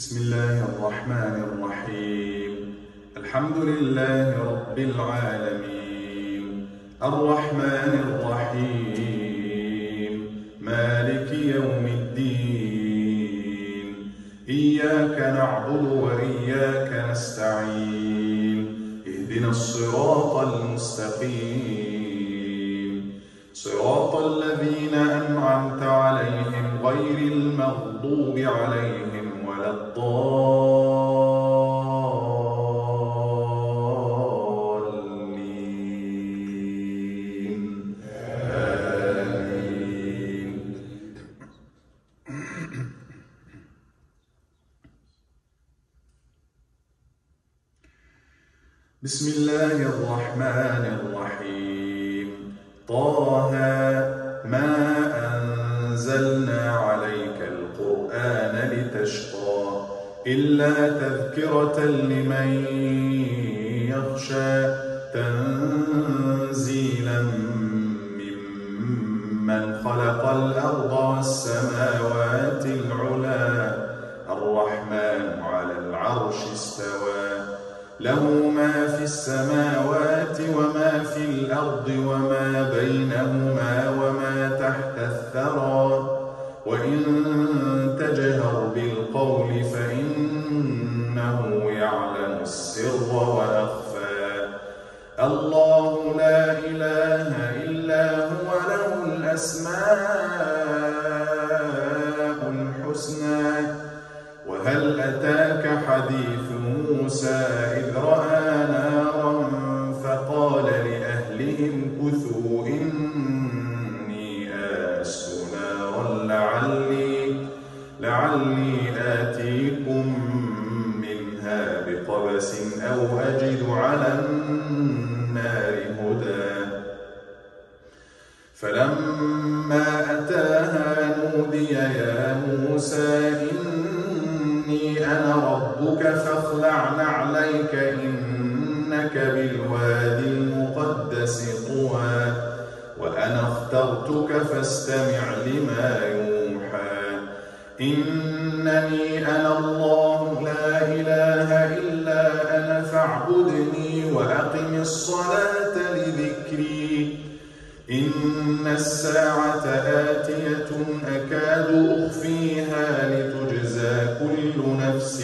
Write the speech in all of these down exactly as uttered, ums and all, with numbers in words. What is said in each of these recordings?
بسم الله الرحمن الرحيم. الحمد لله رب العالمين، الرحمن الرحيم، مالك يوم الدين. إياك نعبد وإياك نستعين، اهدنا الصراط المستقيم، صراط الذين أنعمت عليهم غير المغضوب عليهم ولا الضالين. آمين. بسم الله الرحمن الرحيم. طه ما أنزلنا عليك القرآن لتشقى إلا تذكرة لمن يخشى، تنزيلا ممن خلق الأرض والسماوات العلى. الرحمن على العرش استوى، له ما في السماوات وما في الأرض وما بينهما وما تحت الثرى. وإن تجهر بالقول فإنه يعلم السر وأخفى. الله لا إله إلا هو، له الأسماء الحسنى. وهل أتاك حديث موسى إذ رأى نارا فقال لأهلهم كثوا إني آنست نارا لعلي, لعلي آتيكم منها بقبس أو أجد على النار هدى. فلما أتاها نودي يا موسى إني أنا ربك فاخلع نعليك إنك بالوادي المقدس طوى. وأنا اخترتك فاستمع لما يوحى. إنني أنا الله لا إله إلا أنا فاعبدني وأقم الصلاة لذكري. إن الساعة آتية أكاد أخفيها لتجزى كل نفس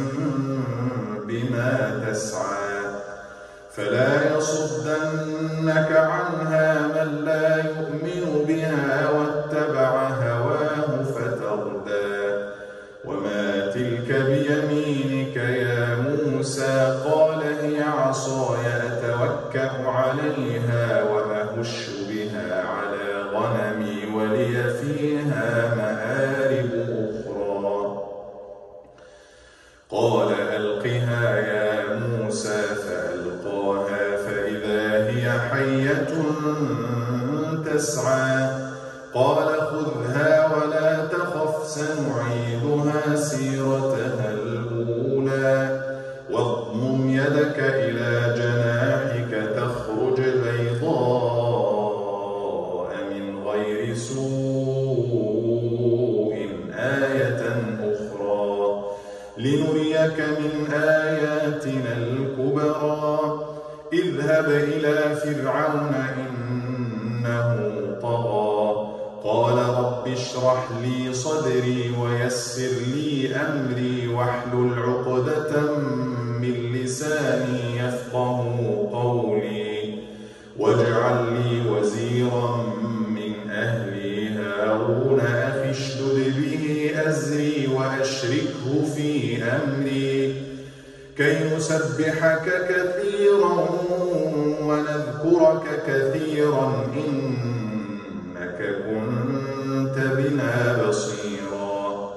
بما تسعى. فلا يصدنك عنها من لا يؤمن بها واتبع هواه فتردى. وما تلك بيمينك يا موسى؟ قال هي عصاي أتوكأ عليها وأهش بها على غنمي ولي فيها مآرب أخرى. قال ألقها يا موسى فألقاها فإذا هي حية تسعى. قال خذها ولا تخف سنعيدها سيرتها الأولى. واضمم يدك إلى جناحك تخرج بيضاء من غير سوء آية أخرى لنريك من آياتنا الكبرى. اذهب إلى فرعون إنه طغى. قال رب اشرح لي صدري ويسر لي أمري واحلل عقدة من لساني يفقه قولي. واجعل لي وزيرا من أهلي هارون أخي اشدد به أزري وأشركه في أمري كي نسبحك كثيرا ونذكرك كثيرا إنك كنت بنا بصيرا.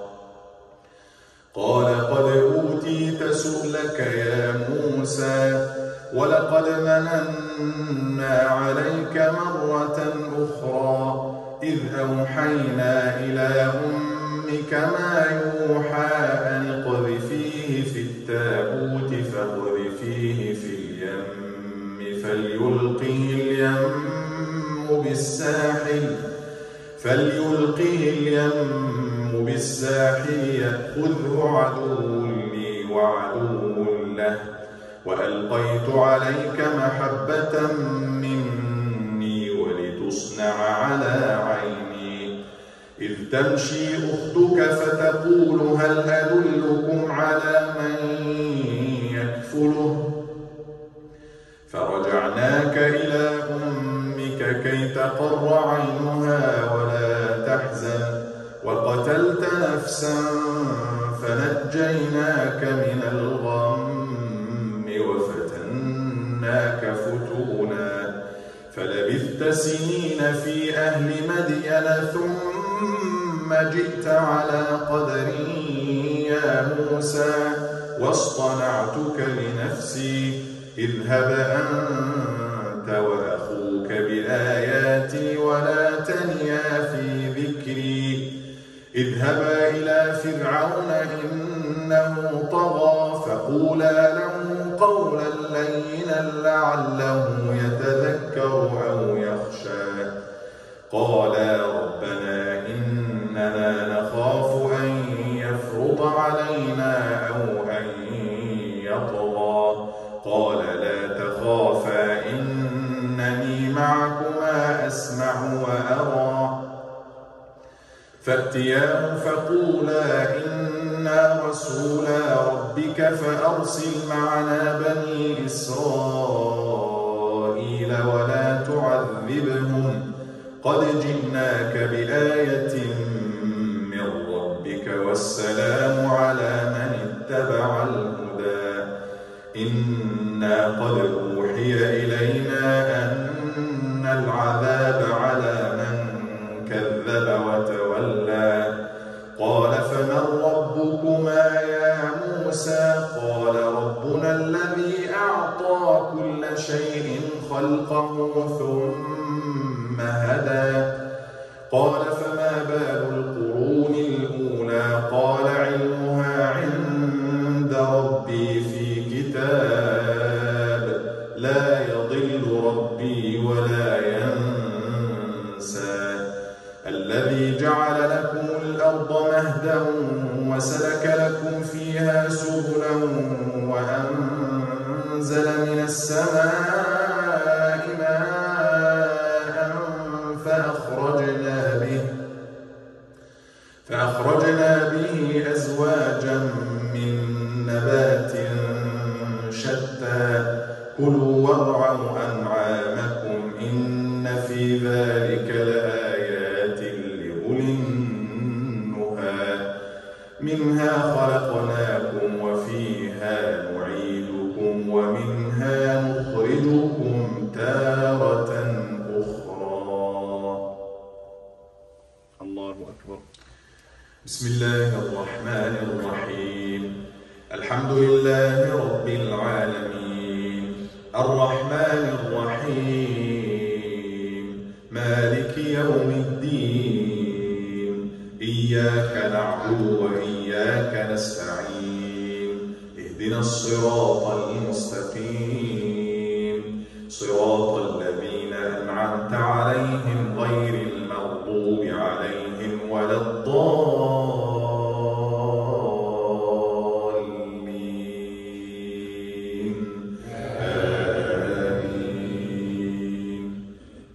قال قد أوتيت سؤلك يا موسى ولقد مننا عليك مرة أخرى إذ أوحينا إلى أمك ما يوحى أن اقذفيه في التابوت فاقذفيه في اليم فليلقه اليم بالساحل فليلقه اليم بالساحل يأخذه عدو لي وعدو له، وألقيت عليك محبة مني ولتصنع على عيني، إذ تمشي أختك فتقول هل أدلكم على من يكفله، فرجعناك إلى أمك كي تقر عينها ولا تحزن، وقتلت نفسا فنجيناك من الغم وفتناك فتونا، فلبثت سنين في أهل مدين ثم جئت على قدري يا موسى، واصطنعتك لنفسي، اذهب أنت وأخوك بآياتي ولا تنيا في ذكري، اذهبا إلى فرعون إنه طغى، فقولا له قولا لينا لعله يتذكر أو يخشى، قالا ربنا إننا نخاف أن يفرط علينا أو أن يطغى، قال لا تخافا إنني معكما أسمع وأرى، فأتياه فقولا إنا رسولا ربك فأرسل معنا بني إسرائيل ولا تعذبهم، قد جئناك بآية من ربك والسلام على من اتبع الهدى، إنا قد أوحي إلينا أن العذاب على من كذب وتولى، قال فمن ربكما يا موسى، قال ربنا الذي أعطى كل شيء خلقه ثم هدى، قال فما بال القرون الأولى، قال علمها عند ربي في كتاب، لا يضل ربي ولا ينسى، الذي جعل لكم الأرض مهدا وسلك لكم فيها سبلا وأنزل من السماء ماء فأخرجنا به فأخرجنا به أزواجا من نبات شتى، كلوا وارعوا أنعامكم إن في ذلك لآيات لأولي النهى، منها خلقناكم وفيها نعيدكم ومنها نخرجكم تارة أخرى. الله أكبر. بسم الله الرحمن الرحيم، الحمد لله رب العالمين، الرحمن الرحيم، مالك يوم الدين، إياك نعبد وإياك نستعين، اهدنا الصراط المستقيم، صراط الذين أنعمت عليهم غير المغضوب عليهم ولا الضالين، آمين.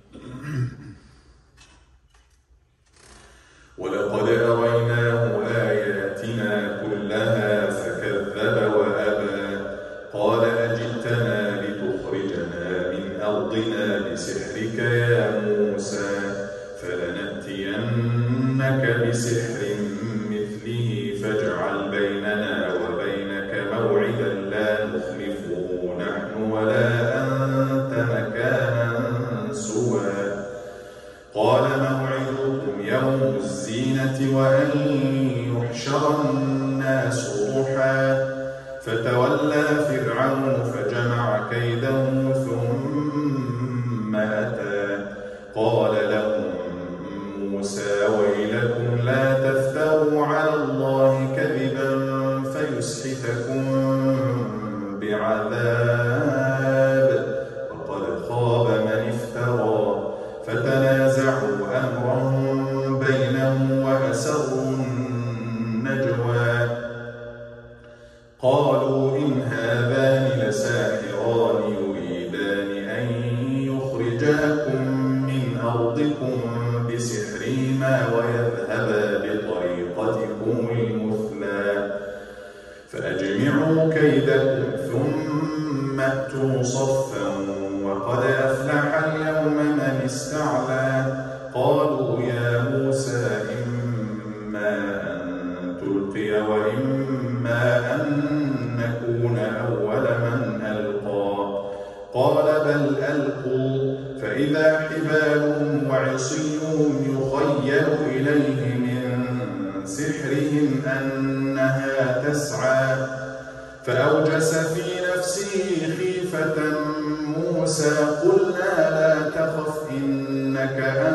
ولقد أريناه آياتنا كلها فكذب وأبى، قال أجئتنا لتخرجنا من أرضنا بسحرك يا موسى، فلنأتينك بسحر مثله فاجعل بيننا وبينك موعدا لا نخلفه نحن ولا أنت مكانا سوى، قال موعدكم يوم الزينة وأن يحشر الناس ضحى، فتولى فرعون فجمع كيده ثم أتى، قال لهم موسى ويلكم لا تفتروا على الله كذبا فيسحتكم بعذاب، وقد خاب من افترى، فتنازعوا أمرهم بينهم وأسروا إن هذان لساحران يريدان أن يخرجاكم من أرضكم بسحرهما ويذهبا بطريقتكم المثلى فأجمعوا كيدكم ثم أتوا صفا وقد أفلح اليوم من استعلى قالوا يا موسى إما أن تلقي وإما أن نكون أول من ألقى قال بل ألقوا فإذا حبالهم وعصيهم يخيل إليه من سحرهم أنها تسعى فأوجس في نفسه خيفة موسى قلنا لا تخف إنك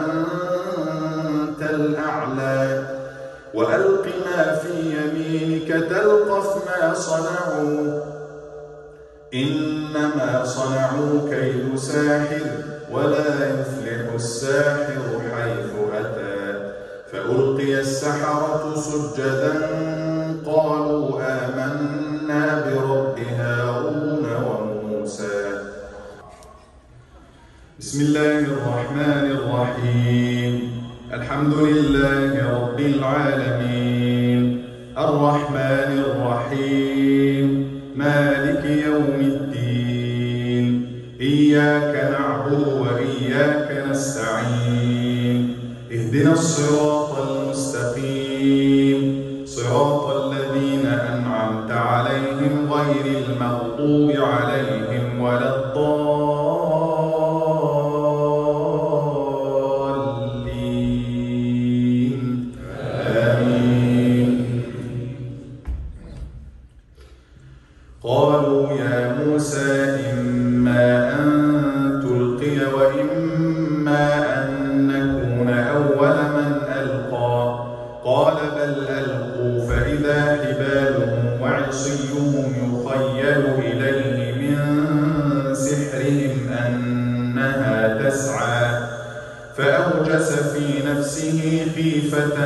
أنت الأعلى وألق ما في يمينك تلقف ما صنعوا إنما صنعوا كيد ساحر ولا يفلح الساحر حيث أتى فألقي السحرة سجدا قالوا آمنا برب هارون وموسى بسم الله الرحمن الرحيم الحمد لله رب العالمين الرحمن الرحيم مالك يوم الدين إياك نعبد وإياك نستعين اهدنا الصراط المستقيم صراط الذين أنعمت عليهم غير المغضوب عليهم ولا الضالين آمين قالوا يا موسى إما أن تلقي وإما أن نكون أول من ألقى قال بل ألقوا فإذا حبالهم وعصيهم يخيل إليه من سحرهم أنها تسعى فأوجس في نفسه خيفة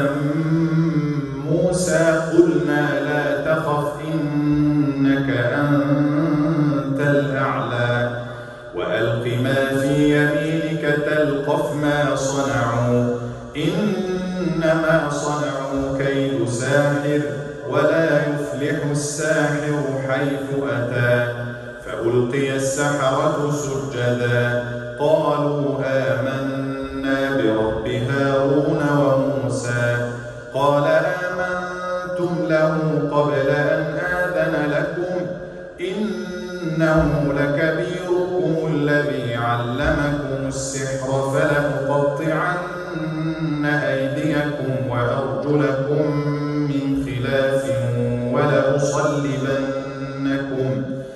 موسى قلنا لا تخف إنك أنت الأعلى وألق ما في يمينك تلقف ما صنعوا إنما صنعوا كيد ساحر ولا يفلح الساحر حيث أتى فألقي السحرة سجدا قالوا آمنا برب هارون وموسى قال آمنتم له قبل أن آذن لكم إنه لكبيركم الذي علمكم السحر فلأقطعن أيديكم وأرجلكم من خلاف ولأصلبنكم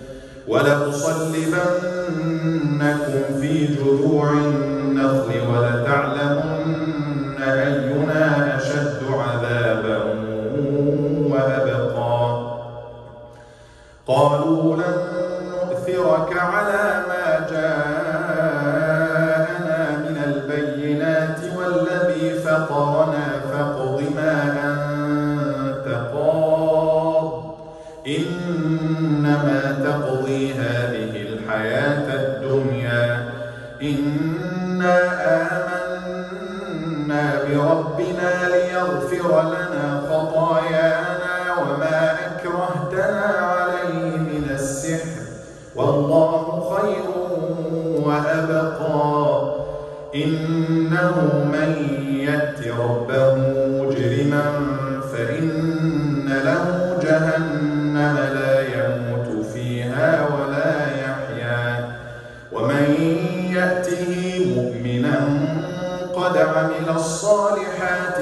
ولأصلبنكم في جذوع النخل ولتعلمن أينا أشد عذابا وأبقى قالوا لن نؤثرك على ما جاءنا من البينات والذي فطرنا فاقض ما أنت قاض إنما تقضي هذه الحياة الدنيا إنا آمنا بربنا ليغفر لنا خطايانا وما أكرهتنا عليه من السحر والله خير وأبقى إنه من يأت ربه مجرما فإن له جهنم لا يموت فيها ولا يحيا ومن يأته مؤمنا قد عمل الصالحات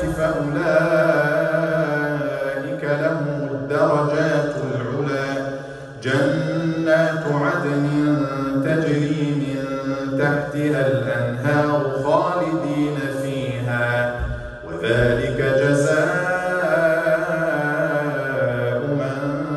فأولئك لهم الدرجات العلى جنات عدن تجري من تحتها الأنهار خالدين فيها وذلك جزاء من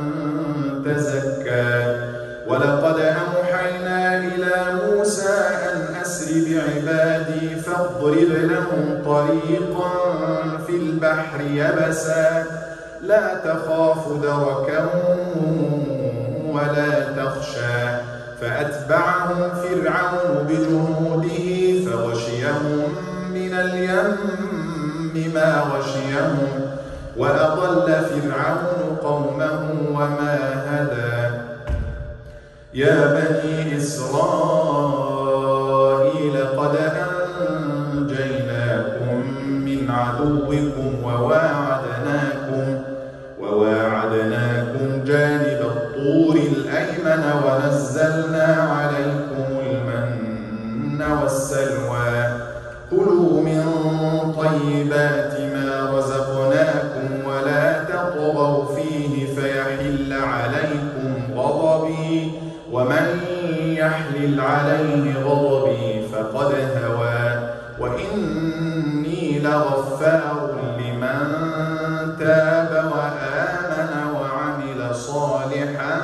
تزكى ولقد أوحينا إلى موسى أن أسر بعبادي فاضرب لهم طريقا في البحر يبسا لا تخاف دركا ولا تخشى فأتبعهم فرعون بجنوده فغشيهم من اليم ما غشيهم وأضل فرعون قومه وما هدى يا بني إسرائيل قد أنجيناكم من عدوكم وواعدناكم وواعدناكم جانب الطور الأيمن ونزلنا عليكم المن والسلوى كلوا من طيبات ما رزقناكم ولا تطغوا فيه فيحل عليكم غضبي ومن يحلل عليه غضبي فقد هوى وإني لغفار لمن تاب وآمن وعمل صالحا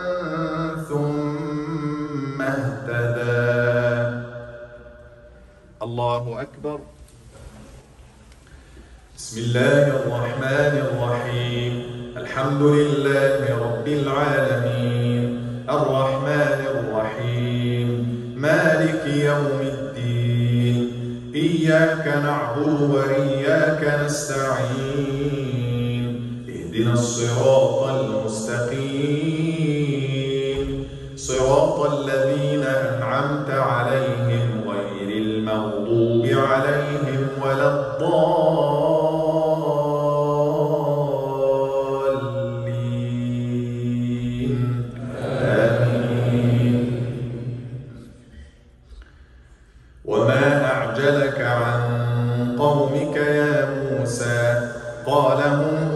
ثم اهتدى. الله أكبر. بسم الله الرحمن الرحيم. الحمد لله رب العالمين الرحمن الرحيم مالك يوم الدين إياك نعبد وإياك نستعين اهدنا الصراط المستقيم صراط الذين أنعمت عليهم غير المغضوب عليهم ولا الضالين آمين. وما أعجلك عن قومك يا موسى قال هم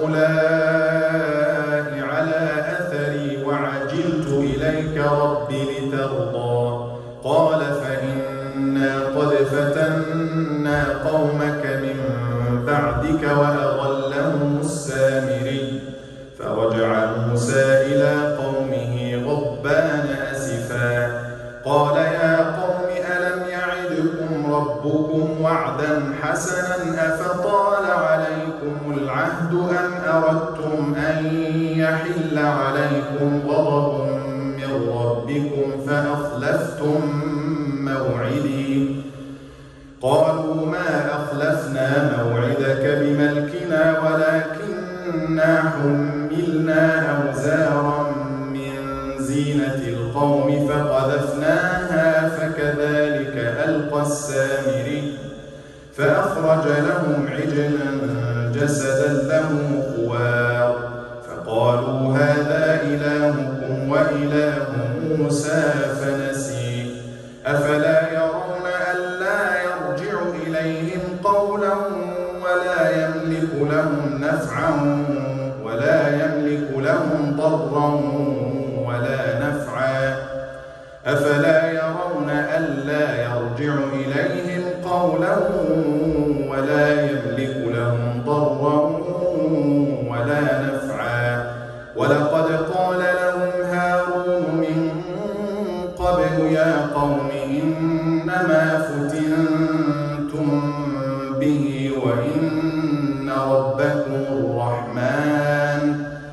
أولئك على أثري وعجلت إليك رب لترضى قال فإنا قد فتنا قومك من بعدك وأضلهم السامري فرجع موسى إلى قومه غضبان أسفا قال يا قوم ألم يعدكم ربكم وعدا حسنا أفطال عليكم العهد أم أردتم أن يحل عليكم غضب من ربكم فأخلفتم موعدي قالوا ما أخلفنا موعدك بملكنا ولكننا حملنا أوزارا من زينة القوم فقذفناها فكذلك ألقى السامري فأخرج لهم عجلا جسدا له خوار فقالوا هذا إلهكم وإله موسى فنسي أفلا يرون ألا يرجع إليهم قولا ولا يملك لهم نفعا ولا يملك لهم ضرا ولا نفعا أفلا يرون ألا يرجع إليهم قولا ولا يملك لهم ضرا ولا نفعا ولقد قال لهم هارون من قبل يا قوم إنما فتنتم به وإن ربكم الرحمن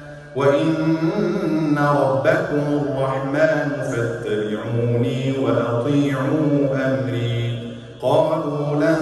وإن ربكم الرحمن فاتبعوني وأطيعوا أمري قالوا لن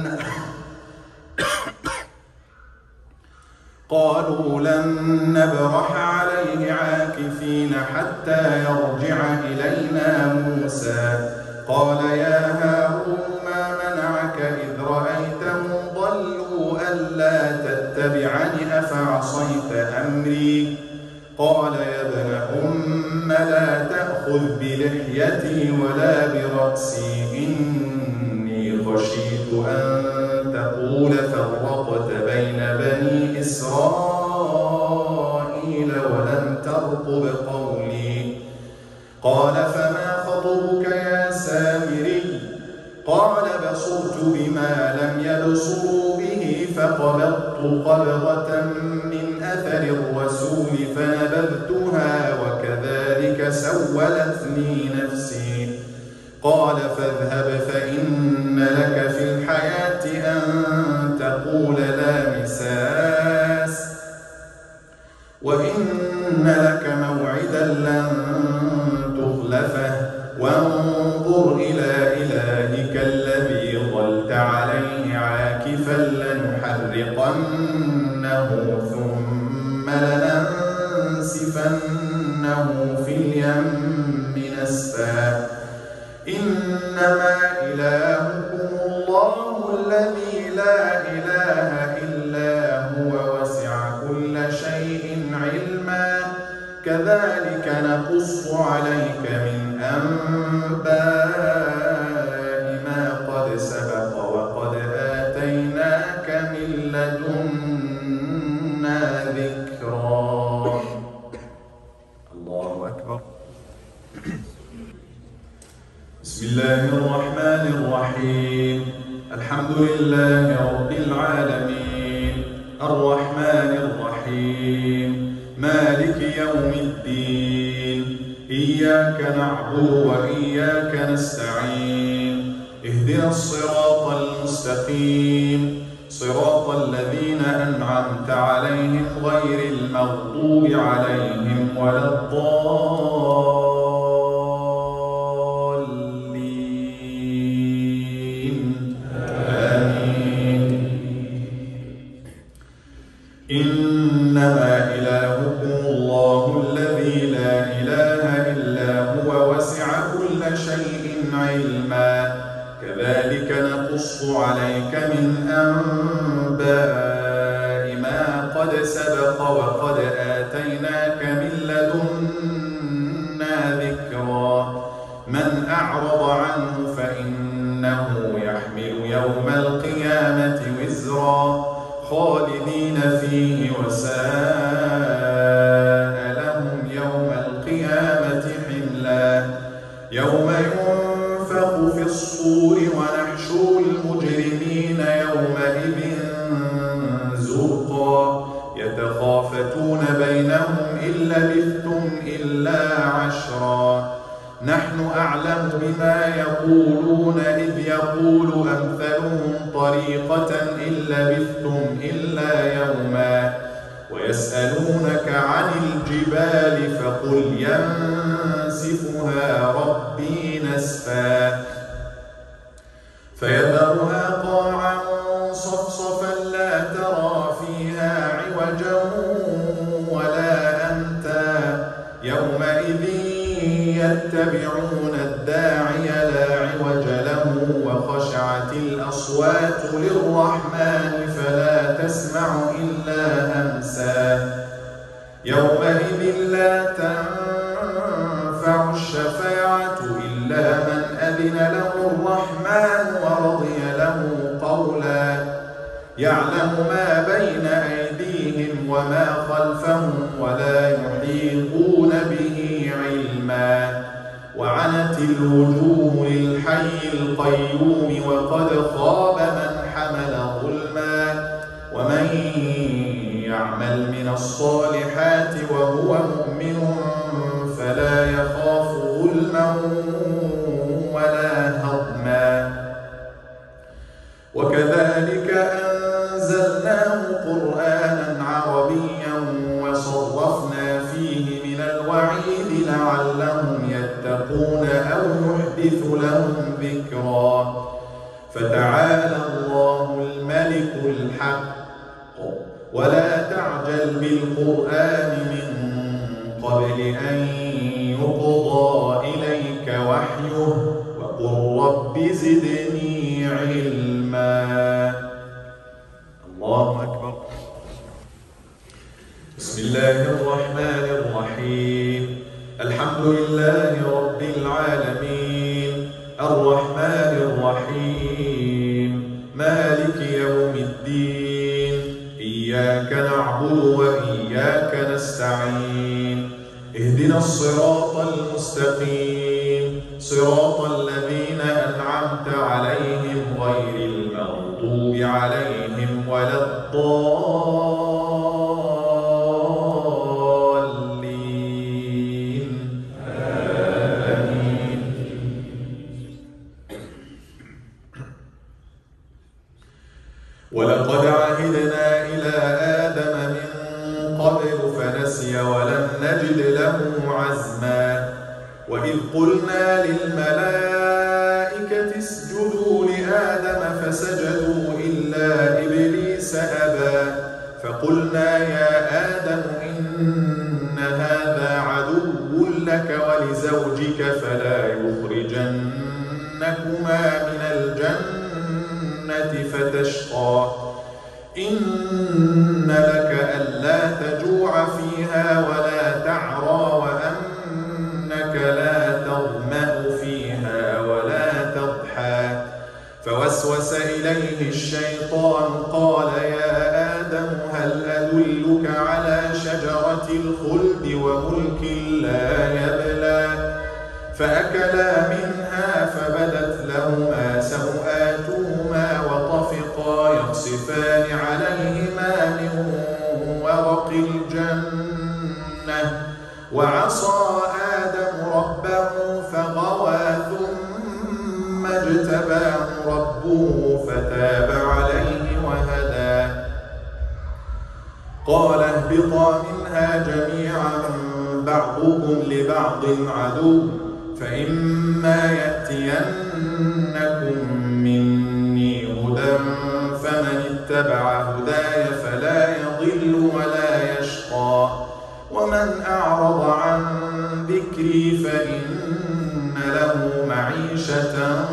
قالوا لن نبرح عليه عاكفين حتى يرجع إلينا موسى قال يا هارون ما منعك إذ رأيتهم ضلوا ألا تتبعني أفعصيت أمري قال يا ابن أم لا تأخذ بلحيتي ولا برأسي إني خشيت أن تقول فرقت بين بني إسرائيل ولم ترقب قولي قال فما خطبك يا سامري قال بصرت بما لم يبصروا به فقبضت قبضة من أثر الرسول فنبذتها وكذلك سولت لي نفسي قال فاذهب فإن لك في الحياة أن تقول لا مساس وإن لك موعدا لن تخلفه وانظر إلى إلهك الذي ظلت عليه عاكفا لنحرقنه ثم لننسفنه في اليم نسفا إنما إلهكم الله الذي لا إله إلا هو وسع كل شيء علما كذلك نقص عليك من أنباء ما قد سبق وقد آتيناك من لدنا ذكرا. الله أكبر. بسم الله الرحمن الرحيم. الحمد لله رب العالمين الرحمن الرحيم مالك يوم الدين إياك نعبد وإياك نستعين اهدنا الصراط المستقيم صراط الذين أنعمت عليهم غير المغضوب عليهم ولا الضالين آمين. إنما إلهكم الله الذي لا إله إلا هو وسع كل شيء علما كذلك نقص عليك من أنباء ما قد سبق وقد آتيناك من لدنا ذكرا من أعرض عنه فإنه يحمل يوم القيامة وزرا خالدين فيه وساء لهم يوم القيامة حملا يوم ينفخ في الصور ونحشر المجرمين يومئذ زرقا يتخافتون بينهم إن لبثتم إلا عشرا نحن أعلم بما يقولون إذ يقول أمثلهم طريقة إن لبثتم إلا يوما ويسألونك عن الجبال فقل ينسفها ربي نسفا فيذرها قاعا صفصفا لا ترى فيها عوجا ولا أمتا يومئذ يتبعون الداعي لا عوج له وخشعت الأصوات للرحمن فلا تسمع إلا همسا يومئذ لا تنفع الشفاعة إلا من أذن له الرحمن ورضي له قولا يعلم ما بين أيديهم وما خلفهم ولا يحيطون به علما وعنت الوجوه للحي القيوم وقد خاب من حمل ظلما ومن يعمل من الصالحات وهو مؤمن فلا يخاف ظلما ولا هضما وكذلك أنزلناه قرآنا عربيا وصرفنا فيه من الوعيد لعلهم يتقون أو يحدث لهم ذكرا فتعالى الله الملك الحق ولا تعجل بالقرآن من قبل أن يقضى إليك وحيه وقل رب زدني علما. الله أكبر. بسم الله الرحمن الرحيم الحمد لله رب العالمين الرحمن الرحيم مالك يوم الدين إياك نعبد وإياك نستعين اهدنا الصراط المستقيم صراط الذين أنعمت عليهم غير المغضوب عليهم ولا الضالين آمين. ولقد عهدنا إلى آدم من قبل فنسي ولم نجد له عزما وإذ قلنا للملائكة اسجدوا لآدم فسجدوا إلا إبليس أبى فقلنا يا آدم إن هذا عدو لك ولزوجك فلا يخرجنكما من الجنة فتشقى إن لك ألا تجوع فيها ولا تعرى وأنك لا تظمأ فيها ولا تضحى فوسوس إليه الشيطان قال يا آدم هل أدلك على شجرة الخلد وملك لا يبلى فأكلا منها فبدت لهما سوآتهما وطفقا يخصفان عليهما من ورق الجنة وعصى آدم ربه فغوى ثم اجتباه ربه فتاب عليه وهدى قال اهبطا منها جميعا بعضكم لبعض عدو فإما يأتينكم مني هدى فمن اتبع هداي فلا يضل ولا يشقى ومن أعرض عن ذكري فإن له معيشة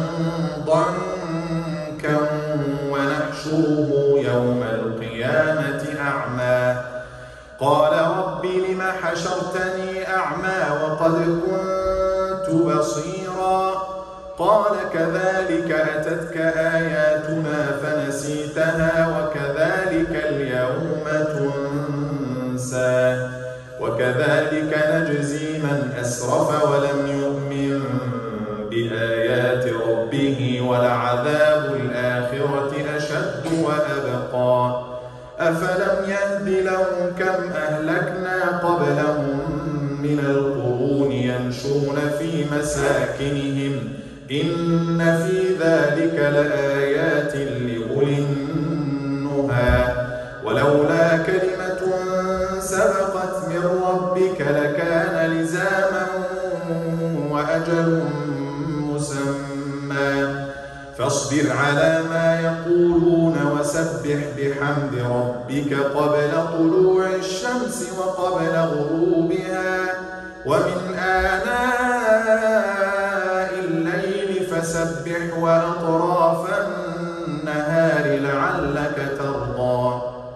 ضنكا ونحشره يوم القيامة أعمى قال رب لم حشرتني أعمى وقد كنت بصيرا قال كذلك أتتك آياتنا فنسيتها وكذلك اليوم تنسى وكذلك نجزي من أسرف ولم يؤمن بآيات ربه ولعذاب الآخرة أشد وأبقى أفلم يهد لهم كم أهلكنا قبلهم من القرون يمشون في مساكنهم إن في ذلك لآيات لأولي النهى ولولا كلمة سبقت من ربك لكان لزاما وأجل مسمى فاصبر على ما يقولون وسبح بحمد ربك قبل طلوع الشمس وقبل غروبها ومن آناء الليل فسبح وأطراف النهار لعلك ترضى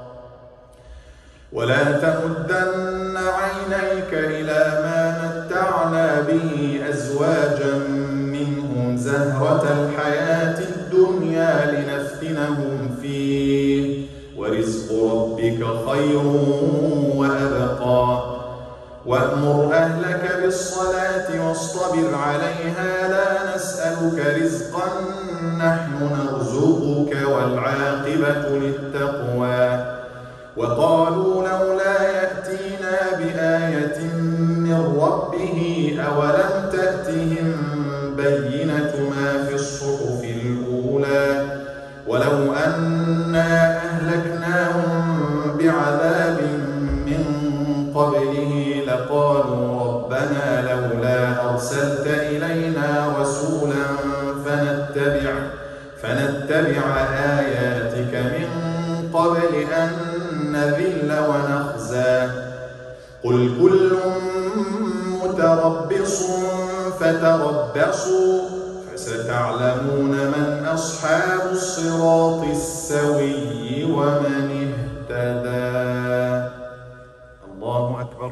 ولا تمدن عينيك إلى ما متعنا به أزواجا منهم زهرة الحياة الدنيا لنفتنهم فيه ورزق ربك خير وأبقى وأمر أهلك بالصلاة واصطبر عليها لا نسألك رزقا نحن نرزقك والعاقبة للتقوى وقالوا لولا يأتينا بآية من ربه أولم تأتهم بينة ما في الصحف الأولى ولو أنا أهلكناهم بعذاب من قبله لقالوا ربنا لولا أرسلت إلينا رسولا فنتبع, فنتبع آياتك من قبل أن نذل ونخزى قل كل متربص فتربصوا فستعلمون من أصحاب الصراط السوي ومن اهتدى. الله أكبر.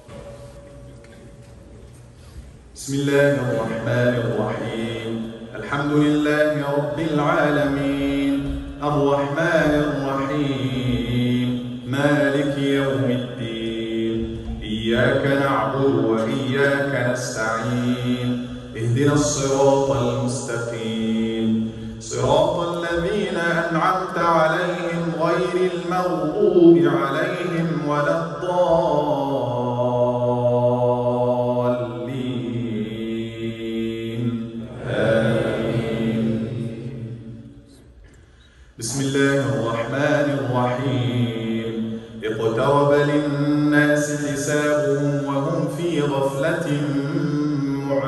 بسم الله الرحمن الرحيم. الحمد لله رب العالمين الرحمن الرحيم مالك يوم الدين إياك نعبد وإياك نستعين اهدنا الصراط المستقيم صراط الذين أنعمت عليهم غير المغضوب عليهم ولا الضالين آمين. بسم الله الرحمن الرحيم اقترب للناس حسابهم وهم في غفلة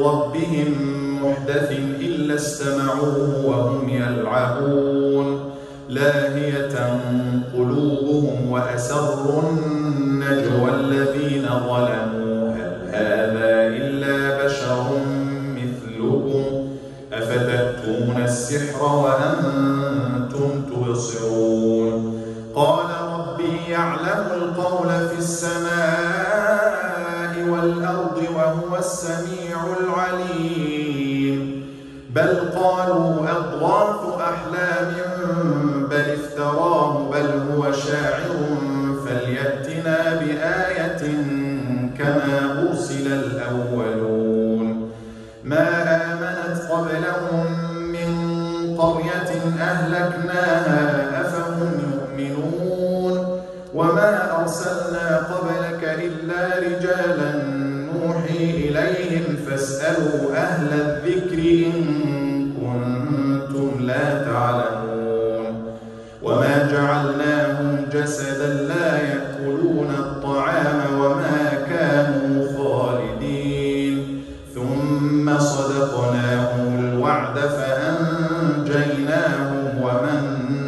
ربهم محدث إلا استمعوه وهم يلعبون لاهية قلوبهم وأسروا النجوى الذين ظلموا هل هذا إلا بشر مثلكم أفتأتون السحر وأنتم تبصرون قال ربي يعلم القول في السماء والأرض وهو السميع العليم بل قالوا أضغاث أحلام بل افتراه بل هو شاعر فليأتنا بآية كما أرسل الأولون ما آمنت قبلهم من قرية أهلكناها أفهم يؤمنون وما أرسلنا قبلك إلا رجالا نوحي إليهم فاسألوا أهل الذكر إن كنتم لا تعلمون وما جعلناهم جسدا لا يأكلون الطعام وما كانوا خالدين ثم صدقناهم الوعد فأنجيناهم ومن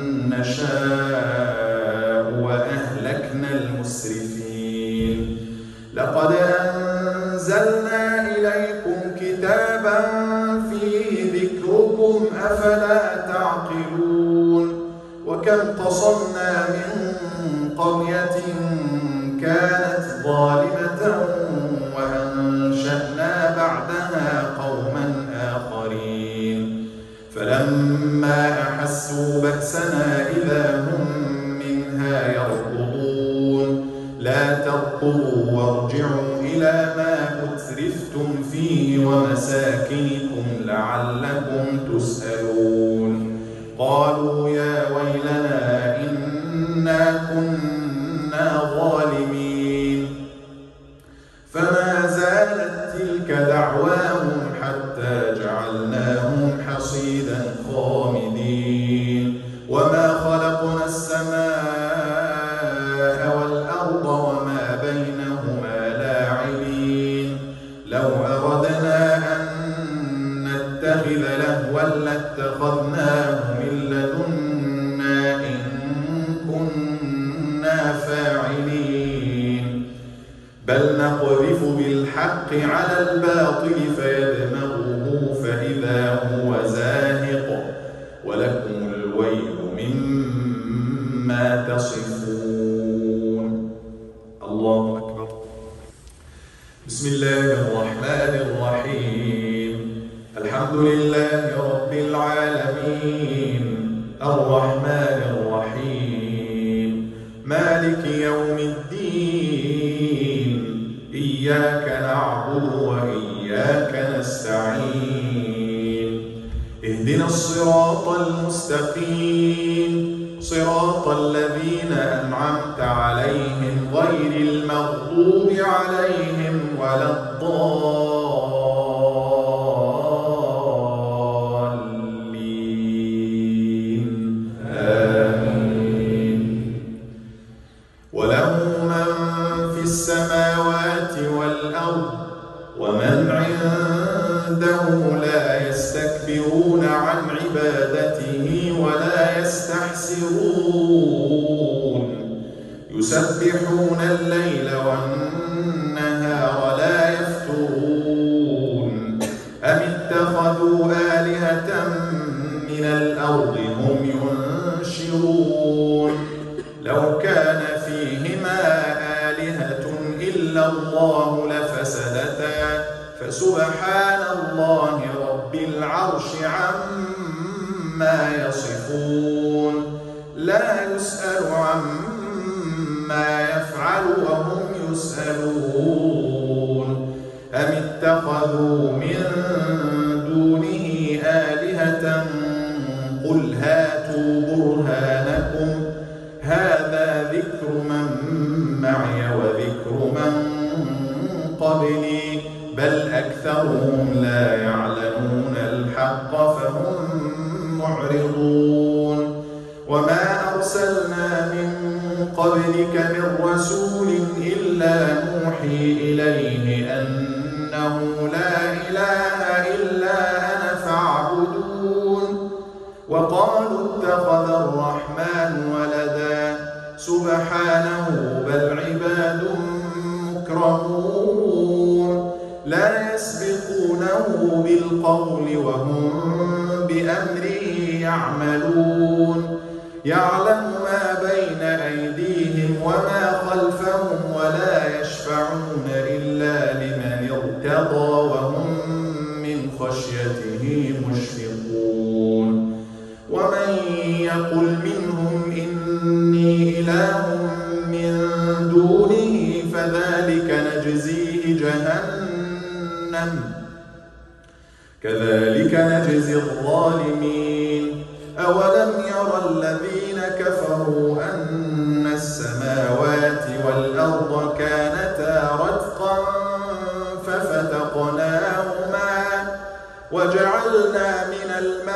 نشاء وأهلكنا المسرفين لقد أنزلنا إليكم كتابا فيه ذكركم أفلا تعقلون وكم قصمنا من قرية كانت ظالمة وأنشأنا بعدها قوما آخرين فلما أحسوا بأسنا إذا هم منها يركضون لا تركضوا وارجعوا إلى ما أترفتم فيه ومساكنكم لعلكم تسألون قالوا يا ويلنا إنا كنا ظالمين فما زالت تلك دعواهم حتى جعلناهم حصيدا خامدين وما خلقنا السماء والأرض وما بينهما لاعبين لو أردنا أن نتخذ لهوا لاتخذناه من لدنا إن كنا فاعلين بل نقذف بالحق على الباطل فيدمغه فإذا هو زاهق ولكم الويل مما تصفون الله أكبر بسم الله الرحمن الرحيم الحمد لله رب العالمين الرحمن الرحيم مالك يوم الدين إياك نعبد وإياك نستعين اهدنا الصراط المستقيم صراط الذين أنعمت عليهم غير المغضوب عليهم ولا الضالين آمين وله من في السماوات والأرض ومن عنده لا يستكبرون عن عبادته ولا يستحسرون يسبحون الليل والنهار لا يفترون أم اتخذوا آلهة من الأرض هم ينشرون لو كان فيهما آلهة إلا الله لفسدتا فسبحان الله رب العرش عما يصفون لا يسأل عما يفعل وهم يسألون أم اتخذوا من دونه آلهة قل هاتوا برهانكم هذا ذكر من معي وذكر من قبلي بل أكثرهم لا يعلمون الحق فهم معرضون وما أرسلنا من قبلك من رسول إلا نوحي إليه أنه أنه لا إله إلا أنا فاعبدون وقالوا اتخذ الرحمن ولدا سبحانه بل عباد مكرمون لا يسبقونه بالقول وهم بأمره يعملون يعلم ما بين أيديهم وما خلفهم ولا يشفعون إلا لمن ارتضى وهم من خشيته مشفقون ومن يقل منهم إني إله من دونه فذلك نجزيه جهنم كذلك نجزي الظالمين أولم يرى الذين كفروا أن السماوات والأرض كانتا رتقا ففتقناهما وجعلنا من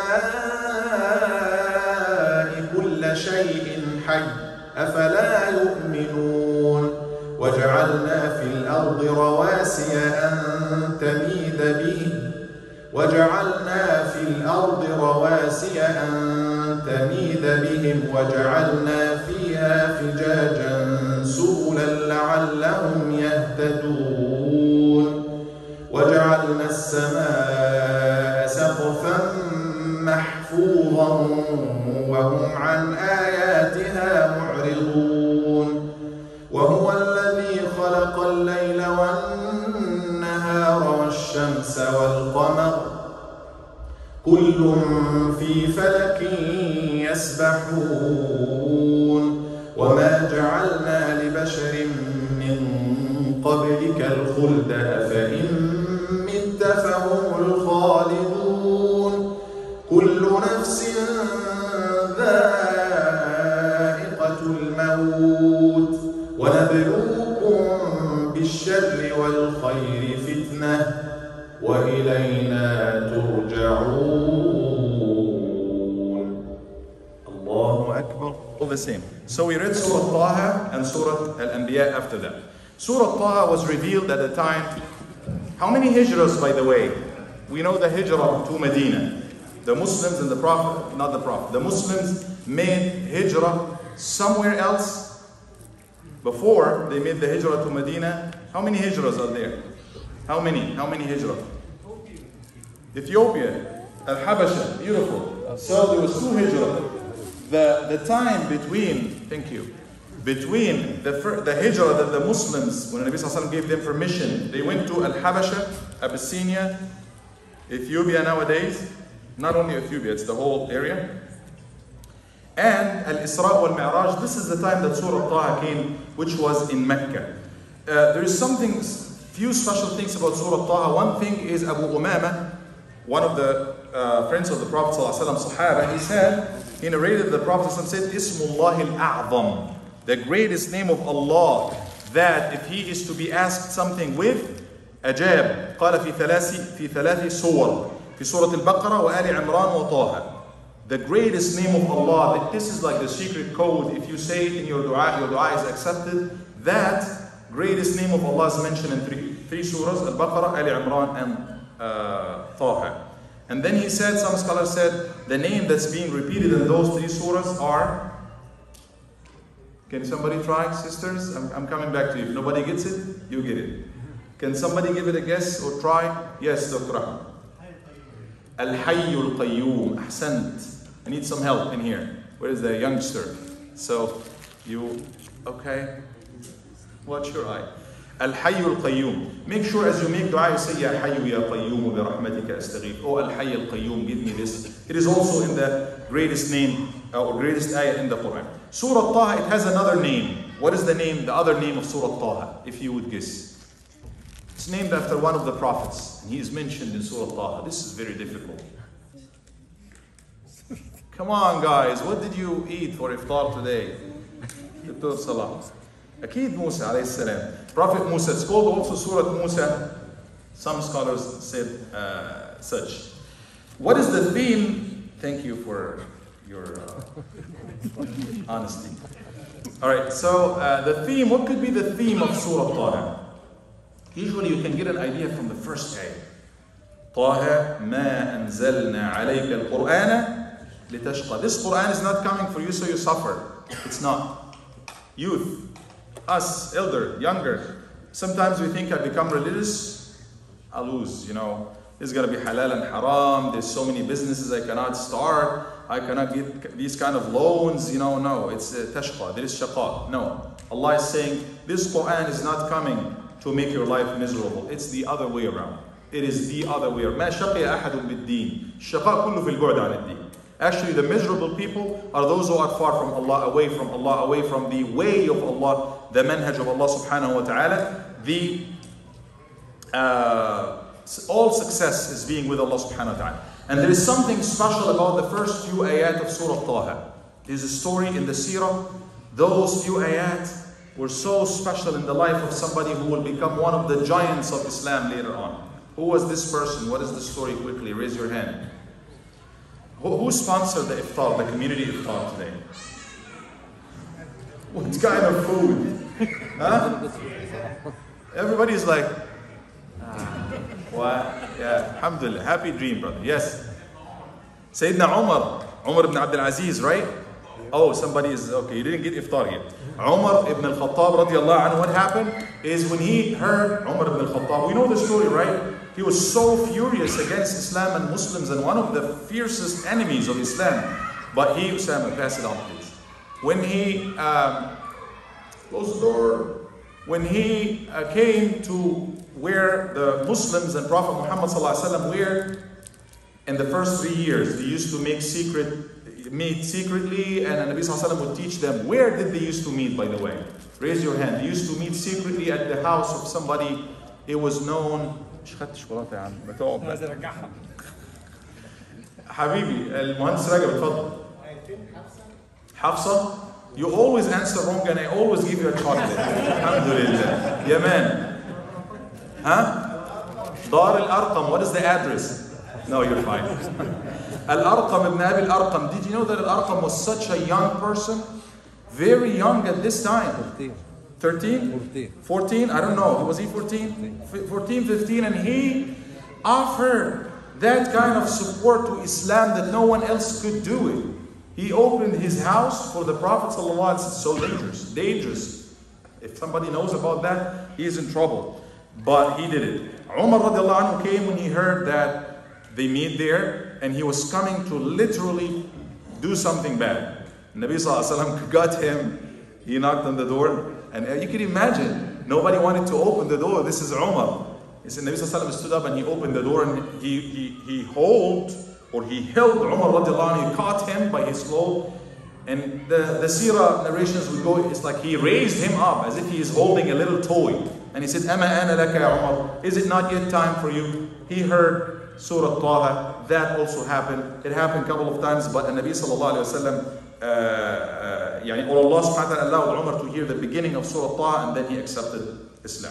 الماء كل شيء حي أفلا يؤمنون وجعلنا في الأرض رواسي أن تميد بهم وجعلنا في الأرض رواسي أن تميد بهم وجعلنا فيها فجاجا سبلا لعلهم يهتدون وجعلنا السماء سقفا محفوظا وهم عن آياتها معرضون وهو الذي خلق الليل والنهار والشمس والقمر كل في فلك يسبحون وما جعلنا لبشر من قبلك الخلد أفإن مت فهم الخالدون كل نفس ذائقة الموت ونبلوكم بالشر والخير فتنة وإلينا ترجعون. الله أكبر. All the same. So we read Surah Taha and Surah Al-Anbiya after that. Surah Taha was revealed at the time. How many hijras, by the way? We know the hijrah to Medina. The Muslims and the Prophet, not the Prophet, the Muslims made hijrah somewhere else before they made the hijrah to Medina. How many hijras are there? How many? How many hijrah? Ethiopia, Al-Habasha, beautiful. So there was two hijrah. The, the time between, thank you, between the, the hijrah that the Muslims, when the Nabi Sallallahu Alaihi Wasallam gave them permission, they went to Al-Habasha, Abyssinia, Ethiopia nowadays, not only Ethiopia, it's the whole area. And Al-Isra wal-Mi'raj, this is the time that Surah Taha came, which was in Mecca. Uh, there is something, few special things about Surah Taha. One thing is Abu Umama, one of the uh, friends of the Prophet ﷺ, Sahaba, he said, he narrated the Prophet ﷺ said, Ismullah al-A'zam, the greatest name of Allah, that if he is to be asked something with, أجاب. قال في ثلاث في ثلاث سور في سورة البقرة وآل عمران وطه. The greatest name of Allah, that this is like the secret code. If you say it in your dua, your dua is accepted. That greatest name of Allah is mentioned in three, three surahs, Al-Baqarah, Ali Imran, and uh, Taha. And then he said, some scholars said, the name that's being repeated in those three surahs are, can somebody try, sisters? I'm, I'm coming back to you. If nobody gets it, you get it. Can somebody give it a guess or try? Yes, Doctor Ahmed. Al-Hayyul Qayyum. Ahsant. I need some help in here. Where is the youngster? So, you, okay? Watch your eye. Al-Hayyul Qayyum. Make sure as you make dua, you say, Ya Hayyu Ya Qayyum bi rahmatika astaghith. Oh Al-Hayyul Qayyum, give me this. It is also in the greatest name, uh, or greatest ayah in the Quran. Surah Taha, it has another name. What is the name, the other name of Surah Taha, if you would guess? It's named after one of the prophets. And he is mentioned in Surah Taha. This is very difficult. Come on, guys. What did you eat for iftar today? Iftar Salah. Akid Musa alayhi salam. Prophet Musa. It's called also Surah Musa. Some scholars said uh, such. What is the theme? Thank you for your uh, honesty. All right. So uh, the theme. What could be the theme of Surah Taha? Usually you can get an idea from the first ayah. طه ما أنزلنا عليك القرآن لتشقى. This Quran is not coming for you so you suffer. It's not. Youth, us, elder, younger, sometimes we think I become religious, I lose, you know. It's going to be halal and haram. There's so many businesses I cannot start. I cannot get these kind of loans. You know, no, it's uh, tashqa. There is shaqa. No. Allah is saying, this Quran is not coming to make your life miserable. It's the other way around. It is the other way around. ما شقي أحد بالدين. الشقاء كله في البعد عن الدين. Actually, the miserable people are those who are far from Allah, away from Allah, away from the way of Allah, the manhaj of Allah subhanahu wa ta'ala. The uh, all success is being with Allah subhanahu wa ta'ala. And there is something special about the first few ayat of Surah Taha. There's a story in the seerah. Those few ayat were so special in the life of somebody who will become one of the giants of Islam later on. Who was this person? What is the story? Quickly, raise your hand. Who, who sponsored the iftar, the community iftar today? What kind of food? Huh? Everybody's like, ah, what? Yeah, alhamdulillah. Happy dream, brother. Yes. Sayyidina Umar, Umar ibn Abdul Aziz, right? Oh, somebody is, okay, you didn't get iftar yet. Umar ibn al-Khattab radiallahu anhu, what happened is when he heard Umar ibn al-Khattab, we know the story, right? He was so furious against Islam and Muslims and one of the fiercest enemies of Islam. But he, Usama, pass it on please. When he, um, close the door. When he uh, came to where the Muslims and Prophet Muhammad sallallahu alaihi wasallam were in the first three years, they used to make secret, meet secretly, and the Nabi sallallahu alaihi wasallam would teach them. Where did they used to meet, by the way? Raise your hand. They used to meet secretly at the house of somebody. It was known. حبيبي المهندس رجب اتفضل. حفصة. You always answer wrong and I always give you a chocolate. Alhamdulillah. Yeah, man. Huh? Dar al-Arqam. What is the address? No, you're fine. Al-Arqam ibn Abi al-Arqam. Did you know that Al-Arqam was such a young person? Very young at this time. thirteen? fourteen? I don't know. Was he fourteen? fourteen, fifteen, and he offered that kind of support to Islam that no one else could do it. He opened his house for the Prophet ﷺ. It's so dangerous. Dangerous. If somebody knows about that, he is in trouble. But he did it. Umar radiallahu anhu came when he heard that they meet there, and he was coming to literally do something bad. Nabi sallallahu alaihi wasallam got him. He knocked on the door, and you can imagine, nobody wanted to open the door. This is Umar. He said, Nabi sallallahu alaihi wasallam stood up and he opened the door, and he he he hold or he held Umar radiallahu anhu. He caught him by his clothes, and the the seerah narrations would go. It's like he raised him up as if he is holding a little toy, and he said, "Ama ana laka ya Umar? Is it not yet time for you?" He heard Surah Taha. That also happened. It happened a couple of times, but the Nabi sallallahu alaihi wasallam. Uh, uh, يعني, or Allah subhanahu wa ta'ala allowed Umar to hear the beginning of Surah Taha, and then he accepted Islam.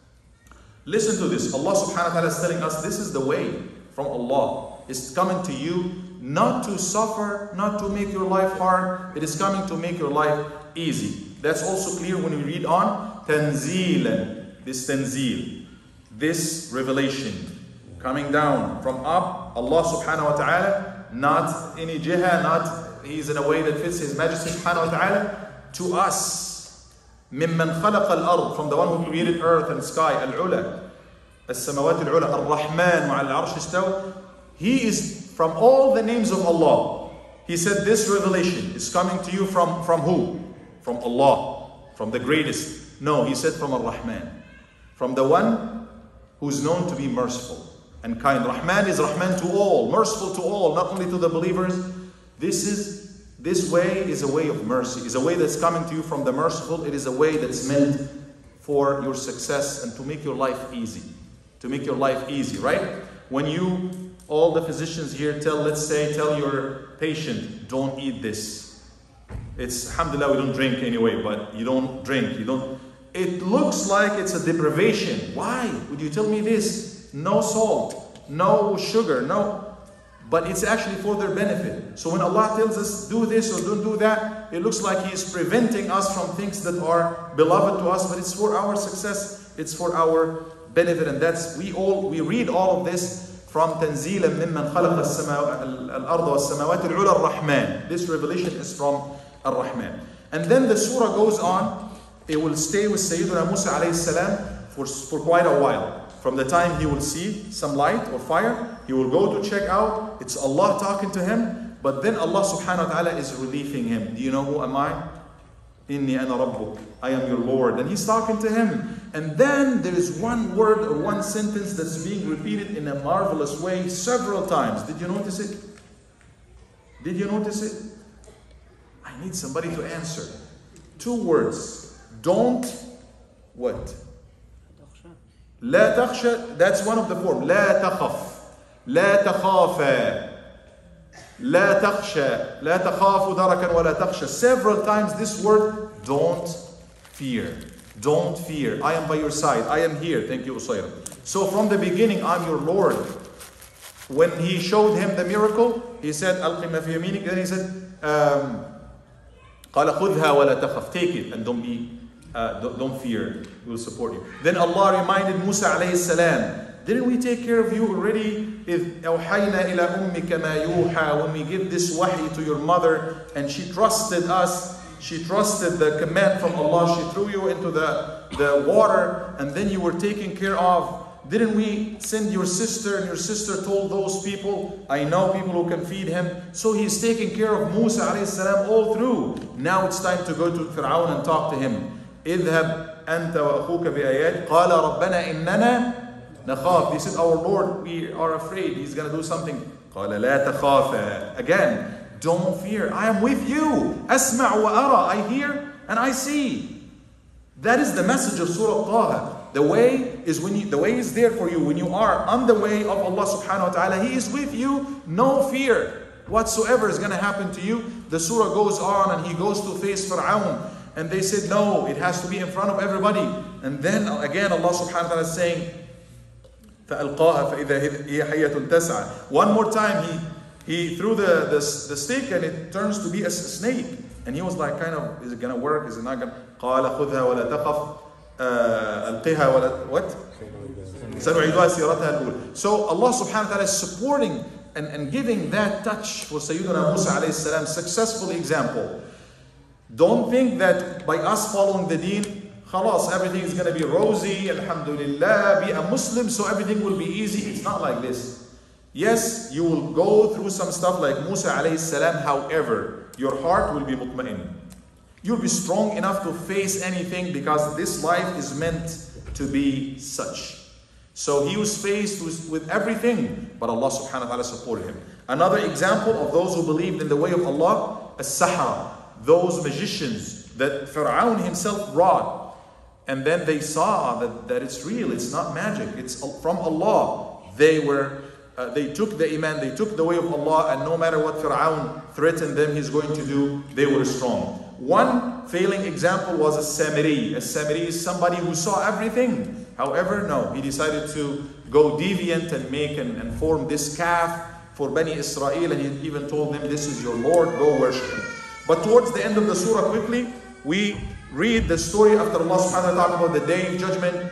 Listen to this. Allah subhanahu wa ta'ala is telling us this is the way from Allah. It's coming to you not to suffer, not to make your life hard. It is coming to make your life easy. That's also clear when we read on Tanzeelan. This Tanzeel, this revelation coming down from up, Allah subhanahu wa ta'ala, not any jiha, not He's in a way that fits His Majesty subhanahu wa ta'ala to us. مِمَّنْ خَلَقَ الْأَرْض, from the one who created earth and sky. Al-Ula, السماوات العلى, الرحمن وعلى العرش استوى. He is from all the names of Allah. He said this revelation is coming to you from, from who? From Allah, from the greatest. No, He said from Ar-Rahman, from the one who's known to be merciful and kind. Rahman is Rahman to all, merciful to all, not only to the believers. This is this way is a way of mercy. Is a way that's coming to you from the merciful. It is a way that's meant for your success and to make your life easy. To make your life easy, right? When you, all the physicians here tell, let's say, tell your patient, don't eat this. It's, alhamdulillah, we don't drink anyway, but you don't drink, you don't. It looks like it's a deprivation. Why would you tell me this? No salt, no sugar, no. But it's actually for their benefit. So when Allah tells us do this or don't do that, it looks like He is preventing us from things that are beloved to us, but it's for our success, it's for our benefit, and that's, we all, we read all of this from تنزيلا ممن خلق الأرض والسماوات العلى الرحمن. This revelation is from Ar-Rahman. And then the surah goes on. It will stay with Sayyidina Musa alayhi salam for, for quite a while. From the time he will see some light or fire, he will go to check out. It's Allah talking to him. But then Allah subhanahu wa ta'ala is relieving him. Do you know who am I? Inni ana rabbuk. I am your Lord. And he's talking to him. And then there is one word or one sentence that's being repeated in a marvelous way several times. Did you notice it? Did you notice it? I need somebody to answer. Two words. Don't what? لا تخشى. That's one of the form. لا تخف. لا تخافا. لا تخشى. لا تخاف دركا ولا تخشى. Several times this word, don't fear. Don't fear. I am by your side. I am here. Thank you, Usayr. So from the beginning, I'm your Lord. When he showed him the miracle, he said, ألقِ ما في يمينك. Then he said, um, قال خذها ولا تخف. Take it and don't be, uh, don't, don't fear. We will support you. Then Allah reminded Musa alayhi salam, didn't we take care of you already? إذ أوحينا إلى أمك ما يوحى. When we give this wahi to your mother, and she trusted us. She trusted the command from Allah. She threw you into the, the water, and then you were taken care of. Didn't we send your sister, and your sister told those people, I know people who can feed him. So he's taking care of Musa alayhi salam all through. Now it's time to go to Fir'aun and talk to him. اذهب أنت وأخوك بآيات قال ربنا إننا نخاف. He said, our Lord, we are afraid. He's going to do something. قال لا تخافا. Again, don't fear. I am with you. أسمع وأرى. I hear and I see. That is the message of Surah Taha. The way is when you, the way is there for you when you are on the way of Allah subhanahu wa ta'ala. He is with you. No fear whatsoever is going to happen to you. The surah goes on and he goes to face Fir'aun. And they said, no, it has to be in front of everybody. And then again Allah subhanahu wa ta'ala is saying, فَأَلْقَاهَا فَإِذَا هِيَ حَيَّةٌ تَسْعَى. One more time he He threw the, the, the stick and it turns to be a snake. And he was like, kind of, is it going to work? Is it not going to? قال خذها ولا تخف ألقها ولا what? سنعيدها سيرتها الأولى. So Allah subhanahu wa ta'ala is supporting and, and giving that touch for Sayyidina Musa alayhi salam, successful example. Don't think that by us following the deen, khalas, everything is going to be rosy, alhamdulillah, be a Muslim, so everything will be easy. It's not like this. Yes, you will go through some stuff like Musa alayhi salam. However, your heart will be mutma'in. You'll be strong enough to face anything because this life is meant to be such. So he was faced with, with everything, but Allah subhanahu wa ta'ala supported him. Another example of those who believed in the way of Allah, as-sahara, those magicians that Fir'aun himself brought. And then they saw that, that it's real, it's not magic, it's from Allah. They were Uh, they took the iman, they took the way of Allah, and no matter what Fir'aun threatened them he's going to do, they were strong. One failing example was a Samiri. A Samiri is somebody who saw everything. However, no, he decided to go deviant and make and, and form this calf for Bani Israel, and he even told them, this is your Lord, go worship him. But towards the end of the surah, quickly, we read the story after Allah subhanahu wa ta'ala talked about the day of judgment.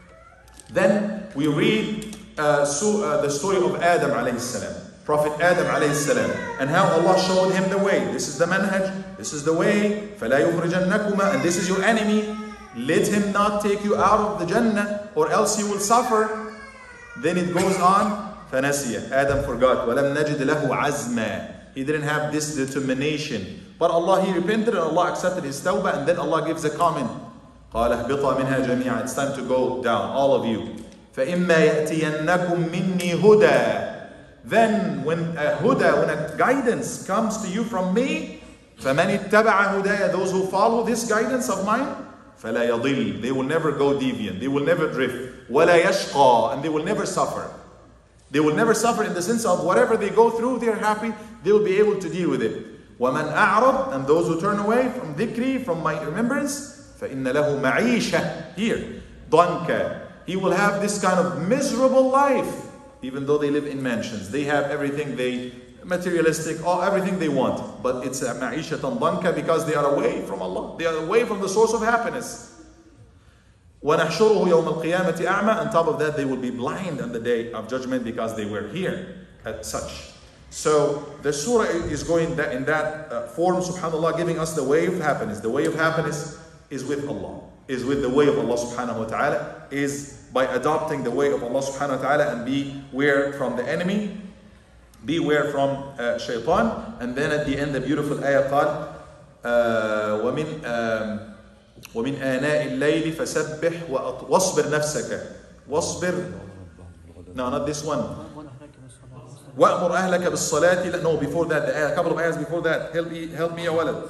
Then we read Uh, so, uh, the story of Adam alayhi salam, Prophet Adam alayhi salam, and how Allah showed him the way. This is the manhaj, this is the way, فَلَا يُخْرِجَنَّكُمَا, and this is your enemy. Let him not take you out of the Jannah, or else you will suffer. Then it goes on, فَنَسِيَ, Adam forgot, وَلَمْ نَجِدْ لَهُ عَزْمًا, he didn't have this determination. But Allah, he repented and Allah accepted his tawbah, and then Allah gives a comment. قَالَ اهْبِطَا مِنْهَا جَمِيعًا, it's time to go down, all of you. فَإِمَّا يَأْتِيَنَّكُمْ مِنِّي هُدَى, then when a huda, when a guidance comes to you from me, فَمَنِ اتَّبَعَ هُدَيَ, those who follow this guidance of mine, فَلَا يَضِلْ, they will never go deviant, they will never drift, وَلَا يَشْقَى, and they will never suffer. They will never suffer in the sense of whatever they go through, they're happy, they will be able to deal with it. وَمَنْ أَعْرَض, and those who turn away from dhikri, from my remembrance, فَإِنَّ لَهُ مَعِيشَةً, here, ضَنْكَ, he will have this kind of miserable life, even though they live in mansions. They have everything they, materialistic, all, everything they want. But it's a ma'ishatan danka because they are away from Allah. They are away from the source of happiness. وَنَحْشُرُهُ يَوْمَ الْقِيَامَةِ أَعْمَى. On top of that, they will be blind on the day of judgment because they were here at such. So the surah is going that in that uh, form, subhanAllah, giving us the way of happiness. The way of happiness is with Allah, is with the way of Allah subhanahu wa ta'ala, is by adopting the way of Allah subhanahu wa ta'ala and beware from the enemy, beware from uh, shaitan. And then at the end, the beautiful ayah قال uh, وَمِنْ um, ومن آناء الليل فسبح واصبر نفسك واصبر no not this one وأمر أهلك بالصلاة. No, before that, the, a couple of ayahs before that. Help me, help me يا ولد.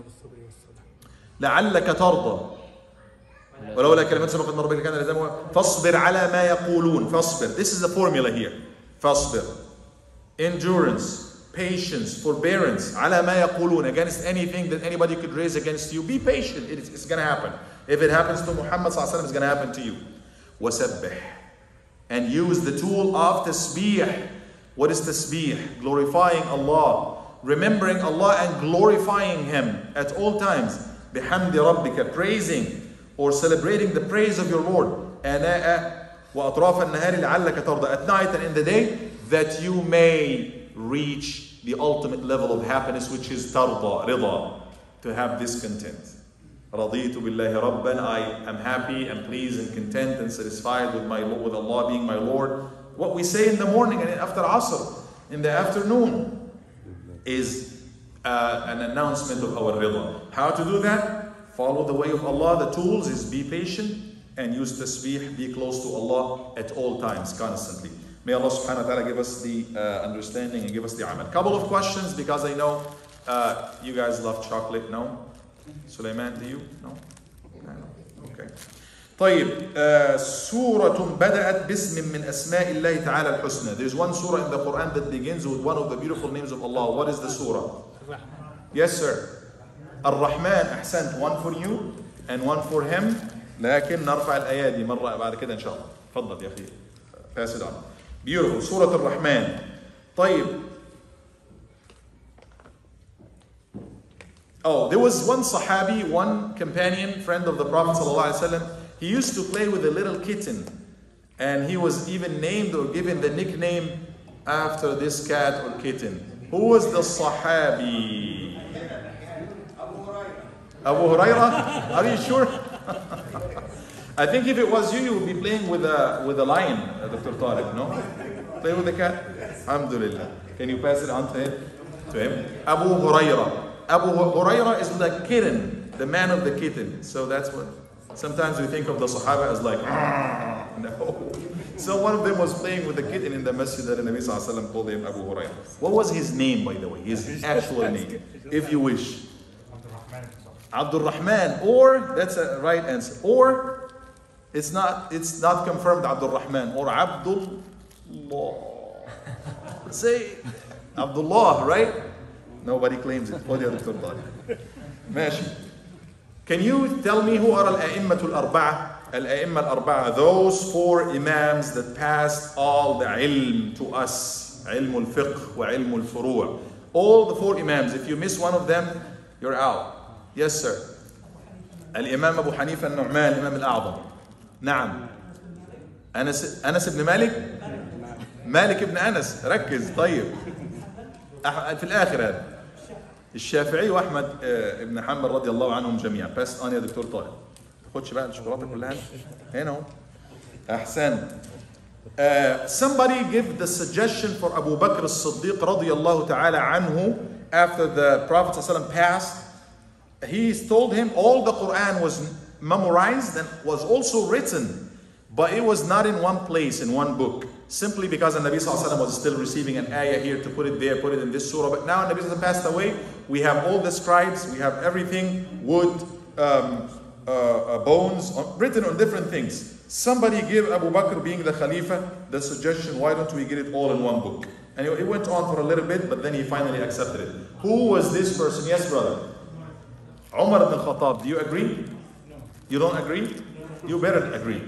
لعلك ترضى ولولا كلمات سبقت من ربك كان لزاما فاصبر على ما يقولون. فاصبر, this is the formula here. فاصبر, endurance, patience, forbearance, على ما يقولون, against anything that anybody could raise against you. Be patient, it's, it's going to happen. If it happens to Muhammad sallallahu alaihi wasallam, it's going to happen to you. وسبح, and use the tool of tasbih. What is tasbih? Glorifying Allah, remembering Allah and glorifying Him at all times. بحمد ربك, praising or celebrating the praise of your Lord. آناء وأطراف النهار لعلك ترضى, at night and in the day, that you may reach the ultimate level of happiness, which is tarda, rida, to have this content. رضيت بالله ربا, I am happy and pleased and content and satisfied with my with Allah being my Lord. What we say in the morning and after Asr, in the afternoon, is uh, an announcement of our rida. How to do that? Follow the way of Allah. The tools is be patient and use tasbih, be close to Allah at all times, constantly. May Allah subhanahu wa ta'ala give us the uh, understanding and give us the amal. Couple of questions, because I know uh, you guys love chocolate. No? Sulaiman, do you? No? Okay. طيب, uh, سورة بدأت باسم من أسماء الله تعالى الحسنى. There's one surah in the Quran that begins with one of the beautiful names of Allah. What is the surah? Yes, sir. Ar-Rahman. أحسنت. One for you and one for him. لكن نرفع الأيادي مرة بعد كده إن شاء الله. تفضل يا أخي. Pass it on. Beautiful. Surah Ar-Rahman. طيب. Oh, there was one Sahabi, one companion, friend of the Prophet sallallahu alaihi wasallam. He used to play with a little kitten, and he was even named or given the nickname after this cat or kitten. Who was the Sahabi? Abu Hurairah? Are you sure? I think if it was you, you would be playing with a with a lion, uh, Doctor Tariq, no? Play with the cat? Alhamdulillah. Can you pass it on to him? To him? Abu Hurairah. Abu Hurairah is the kitten, the man of the kitten. So that's what, sometimes we think of the Sahaba as like, no. So one of them was playing with the kitten in the masjid that the Nabi sallallahu alaihi wasallam called him Abu Hurairah. What was his name, by the way? His actual name, if you wish. Abdul Rahman, or, that's a right answer. Or, it's not, it's not confirmed Abdul Rahman, or Abdullah. Say Abdullah, right? Nobody claims it. Can you tell me who are al-a'immatul arba'ah? Al-a'imma al-arba'ah, those four imams that passed all the ilm to us. Ilm al-fiqh wa ilm al-furu'. All the four imams. If you miss one of them, you're out. Yes, sir. Al-imam Abu Hanifa al-Nu'man, Imam al-A'zam. نعم. أنس أنس بن مالك؟ مالك بن أنس. ركز. طيب. في الآخر هذا. الشافعي واحمد ابن حنبل رضي الله عنهم جميعا. باس اون يا دكتور طارق. ما تاخدش بقى الشوكولاته كلها هنا اهو. احسن. Uh, somebody give the suggestion for Abu Bakr as-Siddiq رضي الله تعالى عنه after the Prophet ﷺ passed. He told him all the Quran was memorized and was also written, but it was not in one place, in one book. Simply because the Nabi sallallahu alaihi wasallam was still receiving an ayah here to put it there, put it in this surah. But now Nabi sallallahu alaihi wasallam passed away. We have all the scribes, we have everything, wood, um, uh, uh, bones, on, written on different things. Somebody give Abu Bakr, being the Khalifa, the suggestion, why don't we get it all in one book? And it went on for a little bit, but then he finally accepted it. Who was this person? Yes, brother. Umar ibn Khattab. Do you agree? You don't agree? You better agree.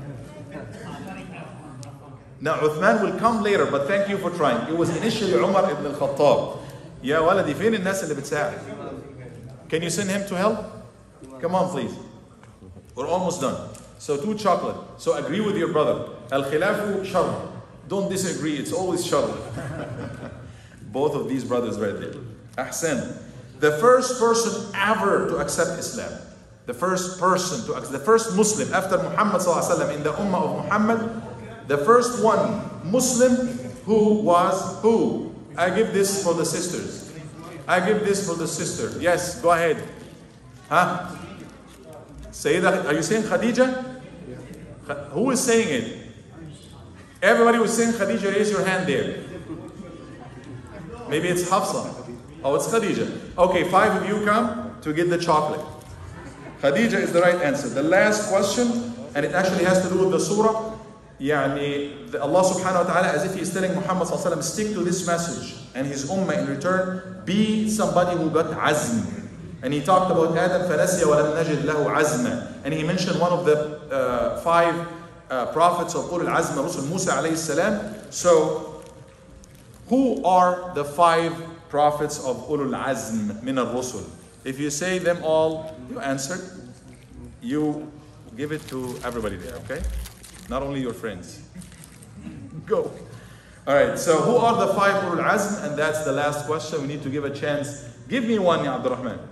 Now Uthman will come later, but thank you for trying. It was initially Umar ibn al-Khattab. يا ولدي فين الناس اللي بتساعد? Can you send him to help? Come on, please. We're almost done. So two chocolate. So agree with your brother. Al-khilafu shar. Don't disagree. It's always shar. Both of these brothers right there. Ahsan. The first person ever to accept Islam. The first person to accept, the first Muslim after Muhammad sallallahu alaihi wasallam in the ummah of Muhammad. The first one Muslim who was who? I give this for the sisters. I give this for the sister. Yes, go ahead. Huh? Sayyidah, are you saying Khadija? Who is saying it? Everybody who is saying Khadija, raise your hand there. Maybe it's Hafsa. Oh, it's Khadija. Okay, five of you come to get the chocolate. Khadija is the right answer. The last question, and it actually has to do with the surah. Yani, Allah subhanahu wa ta'ala, as if He is telling Muhammad sallallahu alaihi wasallam, stick to this message, and his ummah in return, be somebody who got azm. And He talked about Adam, فَنَسِيَ وَلَمْ نَجِدْ لَهُ عَزْمًا. And He mentioned one of the uh, five uh, prophets of Ulul Azm, Rusul Musa alayhi salam. So, who are the five prophets of Ulul Azm min al-Rusul? If you say them all, you answered. You give it to everybody there, okay? Not only your friends. Go. All right, so who are the five Ulul Azm? And that's the last question. We need to give a chance. Give me one, Ya Abdul Rahman.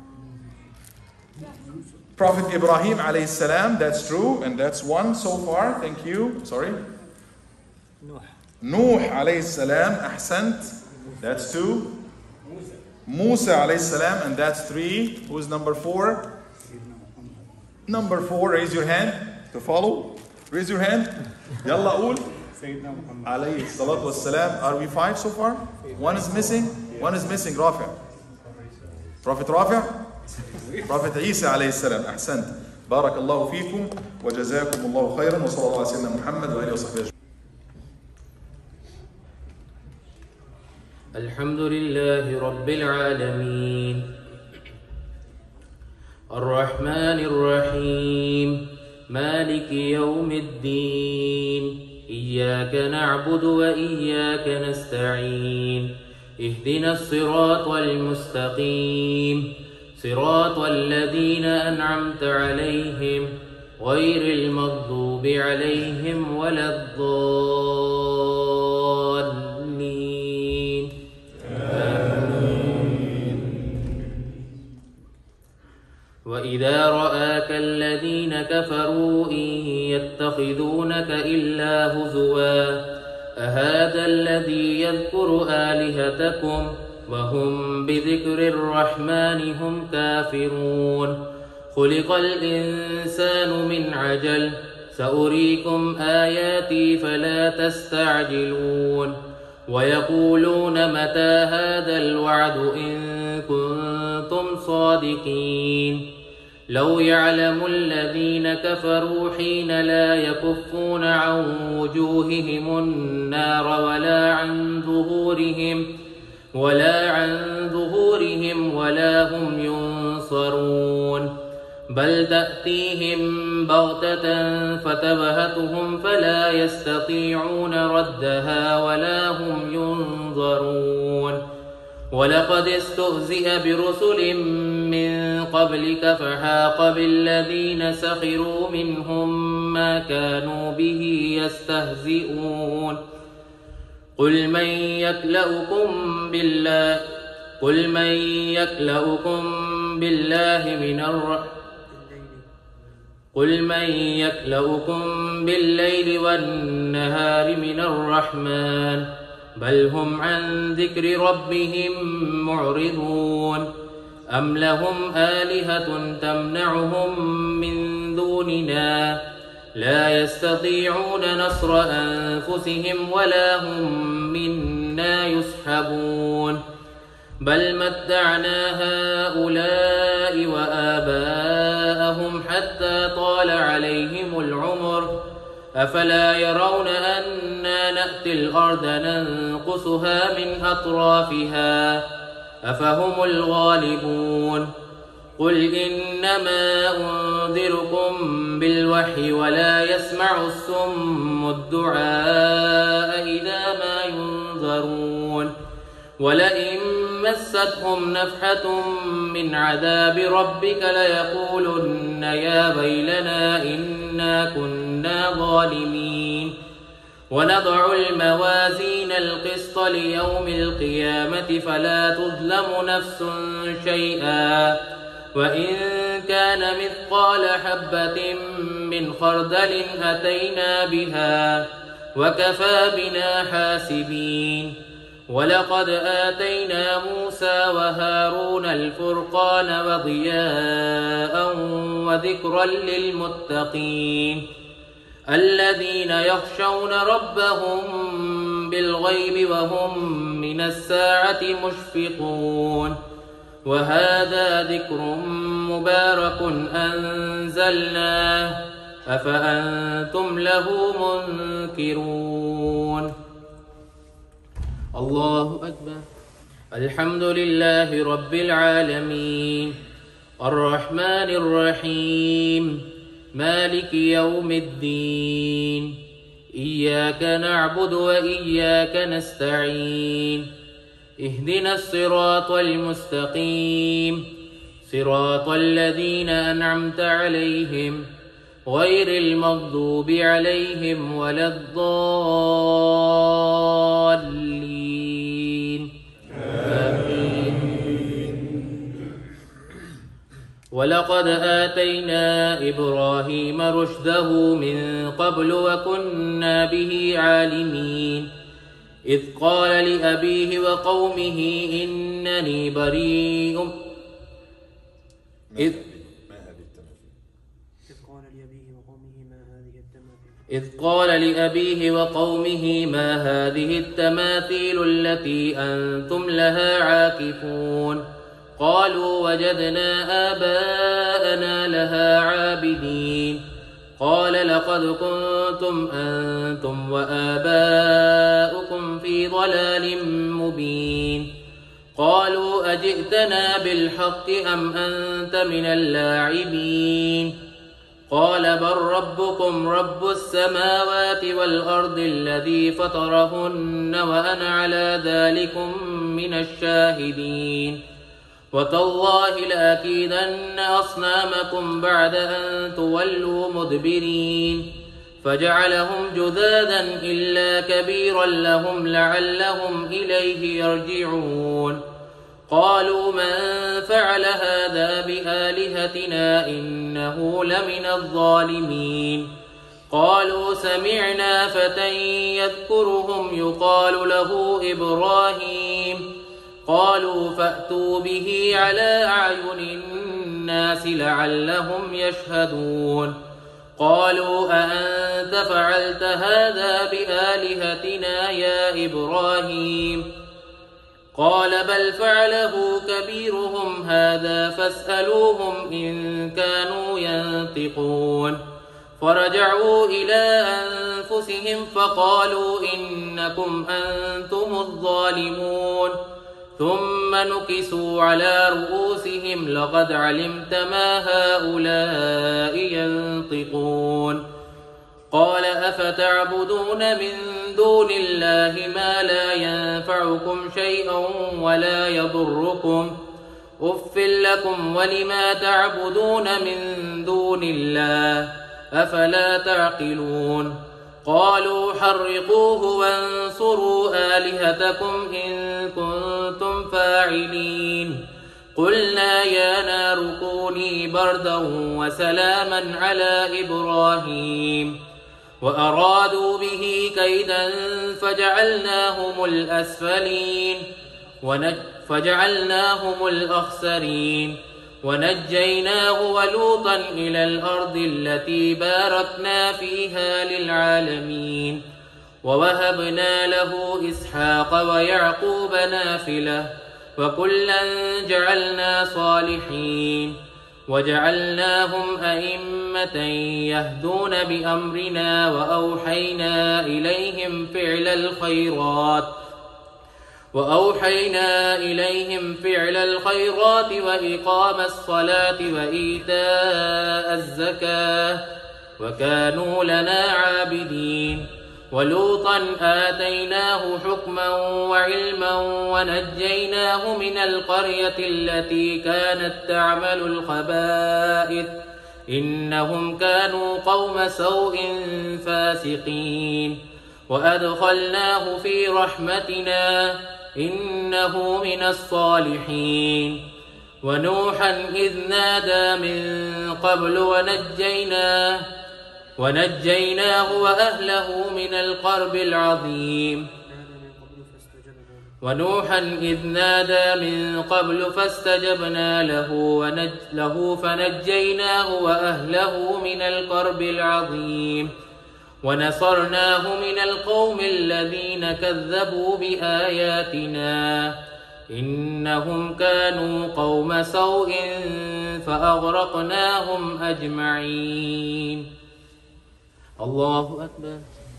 Prophet Ibrahim alayhi salam, that's true, and that's one so far. Thank you. Sorry. Nuh. Nuh alayhi salam, ahsant. That's two. Musa alayhi salam, and that's three. Who's number four? Number four, raise your hand to follow. Raise your hand. Yalla ul. Alayhi salatu wassalam. Are we five so far? One is missing. One is missing. Rafi. Prophet Rafi. Prophet Isa alayhi salam. Ahsant. Barakallahu feekum. Wa jazakum Allahu khairan. Wa sallallahu ala sayyidina Muhammad wa alihi wa sahbihi. الحمد لله رب العالمين الرحمن الرحيم مالك يوم الدين إياك نعبد وإياك نستعين اهدنا الصراط المستقيم صراط الذين أنعمت عليهم غير المغضوب عليهم ولا الضالين. وإذا رآك الذين كفروا إن يتخذونك إلا هزوا أهذا الذي يذكر آلهتكم وهم بذكر الرحمن هم كافرون خلق الإنسان من عجل سأريكم آياتي فلا تستعجلون ويقولون متى هذا الوعد إن كنتم صادقين لو يعلم الذين كفروا حين لا يكفون عن وجوههم النار ولا عن ظهورهم ولا عن ظهورهم ولا هم ينصرون بل تأتيهم بغتة فتبهتهم فلا يستطيعون ردها ولا هم ينظرون ولقد استهزئ برسل من قبلك فحاق بالذين سخروا منهم ما كانوا به يستهزئون قل من يكلؤكم بالله قل من يكلؤكم بالله من الر قل من يكلؤكم بالليل والنهار من الرحمن بل هم عن ذكر ربهم معرضون أم لهم آلهة تمنعهم من دوننا لا يستطيعون نصر أنفسهم ولا هم منا يسحبون بل متعنا هؤلاء وآباءهم حتى طال عليهم العمر أفلا يرون أنا نأتي الأرض ننقصها من أطرافها أفهم الغالبون قل إنما أنذركم بالوحي ولا يسمع الصم الدعاء إذا ما ينذرون ولئن مستهم نفحة من عذاب ربك ليقولن يا ويلنا إنا كنا ظالمين ونضع الموازين القسط ليوم القيامة فلا تظلم نفس شيئا وإن كان مثقال حبة من خردل أتينا بها وكفى بنا حاسبين ولقد آتينا موسى وهارون الفرقان وضياء وذكرا للمتقين الذين يخشون ربهم بالغيب وهم من الساعة مشفقون وهذا ذكر مبارك أنزلناه أفأنتم له منكرون. الله أكبر. الحمد لله رب العالمين الرحمن الرحيم مالك يوم الدين إياك نعبد وإياك نستعين اهدنا الصراط المستقيم صراط الذين أنعمت عليهم غير المغضوب عليهم ولا الضالين آمين. ولقد آتينا إبراهيم رشده من قبل وكنا به عالمين إذ قال لأبيه وقومه إنني بريء إذ إذ قال لأبيه وقومه ما هذه التماثيل التي أنتم لها عاكفون قالوا وجدنا آباءنا لها عابدين قال لقد كنتم أنتم وآباؤكم في ضلال مبين قالوا أجئتنا بالحق أم أنت من اللاعبين قال بل ربكم رب السماوات والأرض الذي فطرهن وأنا على ذلكم من الشاهدين وتالله لأكيدن أصنامكم بعد أن تولوا مدبرين فجعلهم جذاذا إلا كبيرا لهم لعلهم إليه يرجعون قالوا من فعل هذا بآلهتنا إنه لمن الظالمين قالوا سمعنا فتى يذكرهم يقال له إبراهيم قالوا فأتوا به على أعين الناس لعلهم يشهدون قالوا أأنت فعلت هذا بآلهتنا يا إبراهيم قال بل فعله كبيرهم هذا فاسألوهم إن كانوا ينطقون فرجعوا إلى أنفسهم فقالوا إنكم أنتم الظالمون ثم نكسوا على رؤوسهم لقد علمت ما هؤلاء ينطقون قال أفتعبدون من دون الله ما لا ينفعكم شيئا ولا يضركم أف لكم ولما تعبدون من دون الله أفلا تعقلون قالوا حرقوه وانصروا آلهتكم إن كنتم فاعلين قلنا يا نار كوني بردا وسلاما على إبراهيم وأرادوا به كيدا فجعلناهم الأسفلين فجعلناهم الأخسرين ونجيناه ولوطا إلى الأرض التي باركنا فيها للعالمين ووهبنا له إسحاق ويعقوب نافلة وكلا جعلنا صالحين وجعلناهم أئمة يهدون بأمرنا وأوحينا إليهم فعل الخيرات وأوحينا إليهم فعل الخيرات وإقام الصلاة وإيتاء الزكاة وكانوا لنا عابدين ولوطا آتيناه حكما وعلما ونجيناه من القرية التي كانت تعمل الخبائث إنهم كانوا قوم سوء فاسقين وأدخلناه في رحمتنا إنه من الصالحين ونوحا إذ نادى من قبل ونجيناه ونجيناه وأهله من الكرب العظيم ونوحا إذ نادى من قبل فاستجبنا له, ونج له فنجيناه وأهله من الكرب العظيم ونصرناه من القوم الذين كذبوا بآياتنا إنهم كانوا قوم سوء فأغرقناهم أجمعين. الله أكبر.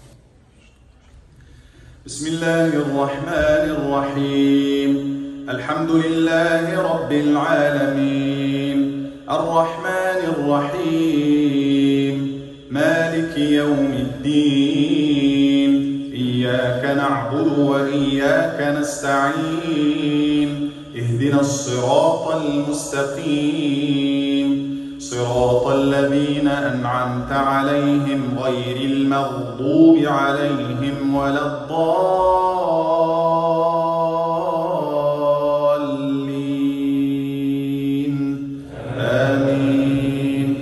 بسم الله الرحمن الرحيم. الحمد لله رب العالمين الرحمن الرحيم مالك يوم الدين إياك نعبد وإياك نستعين اهدنا الصراط المستقيم صراط الذين أنعمت عليهم غير المغضوب عليهم ولا الضالين آمين.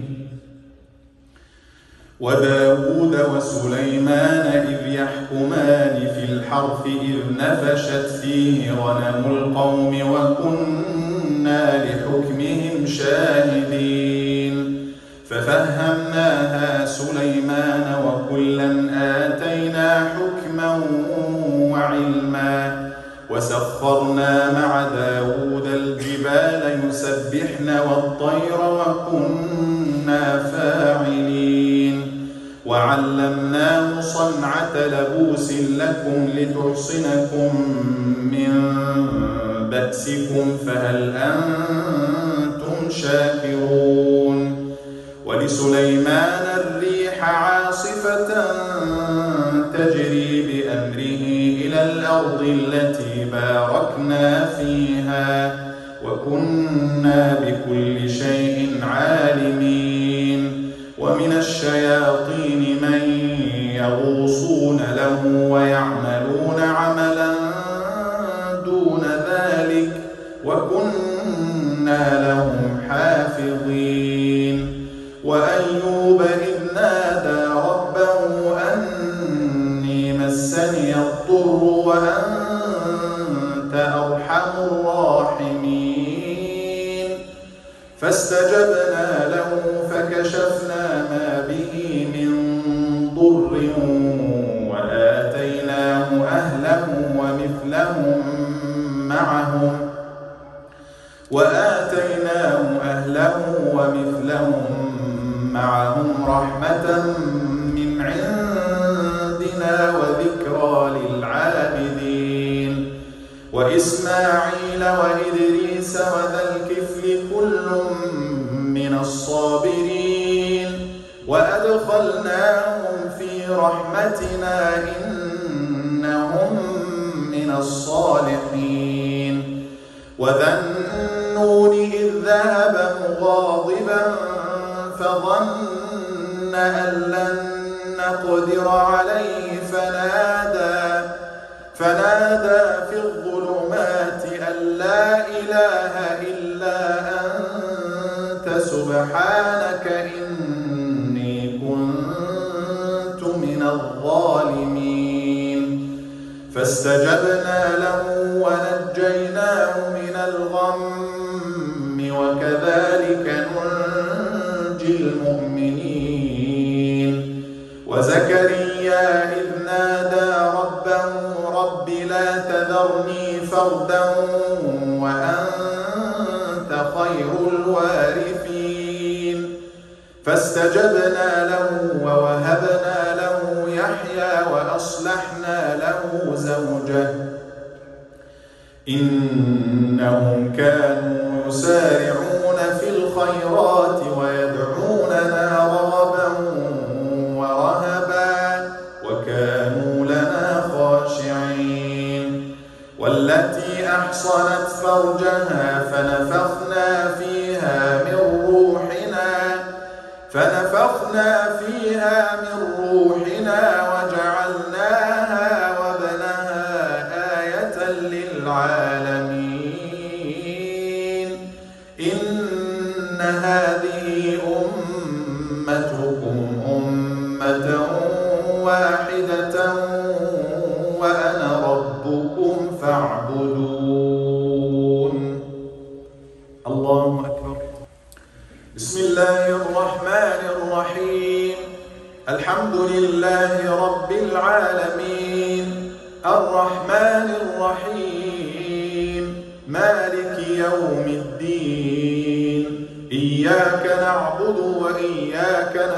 وداود وسليمان إذ يحكمان في الحرث إذ نفشت فيه غنم القوم وكنا لحكمهم شاهدين ففهمناها سليمان وكلا آتينا حكما وعلما وسخرنا مع داود الجبال يسبحن والطير وكنا فاعلين وعلمناه صنعة لبوس لكم لتحصنكم من بأسكم فهل أنتم شاكرون. ولسليمان الريح عاصفة تجري بأمره إلى الأرض التي باركنا فيها وكنا بكل شيء عالمين. ومن الشياطين من يغوصون له ويعملون عملا دون ذلك وكنا لهم حافظين. وأيوب إذ نادى ربه أني مسني الضر وأنت أرحم الراحمين فاستجبنا له فكشفنا ما به من ضر وآتيناه أهله ومثلهم معهم وآتيناه أهله ومثلهم معهم رحمة من عندنا وذكرى للعابدين. وإسماعيل وإدريس وذا الكفل كل من الصابرين وأدخلناهم في رحمتنا إنهم من الصالحين. وذا النون إذ ذهب مغاضبا فظن أن لن نقدر عليه فنادى فنادى في الظلمات أن لا إله إلا أنت سبحانك إني كنت من الظالمين. فاستجبنا له ونجيناه من الغم وكذلك ننجي المؤمنين. وزكريا إذ نادى ربه رب لا تذرني فردا وأنت خير الوارثين فاستجبنا له ووهبنا له يحيى وأصلحنا له زوجه إنهم كانوا يسارعون في الخيرات ويدعوننا رغبا ورهبا وكانوا فيها من روحنا وجعلناها وابنها آية للعالمين إن هذه أمتكم أمة واحدة وأنا ربكم فاعبدون. الله أكبر. بسم الله الرحمن الرحيم. الحمد لله رب العالمين الرحمن الرحيم مالك يوم الدين إياك نعبد وإياك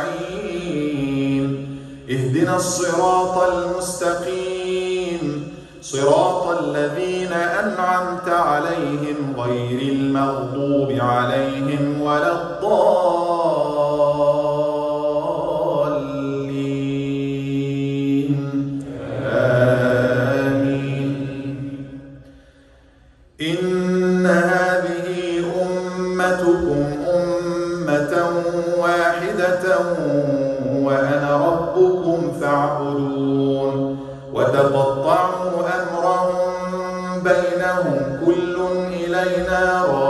نستعين اهدنا الصراط المستقيم صراط الذين أنعمت عليهم غير المغضوب عليهم ولا الضالين آمين. إن هذه أمتكم أمة واحدة وأنا ربكم فاعبدون. وتقطعوا أمرهم بينهم كل إلينا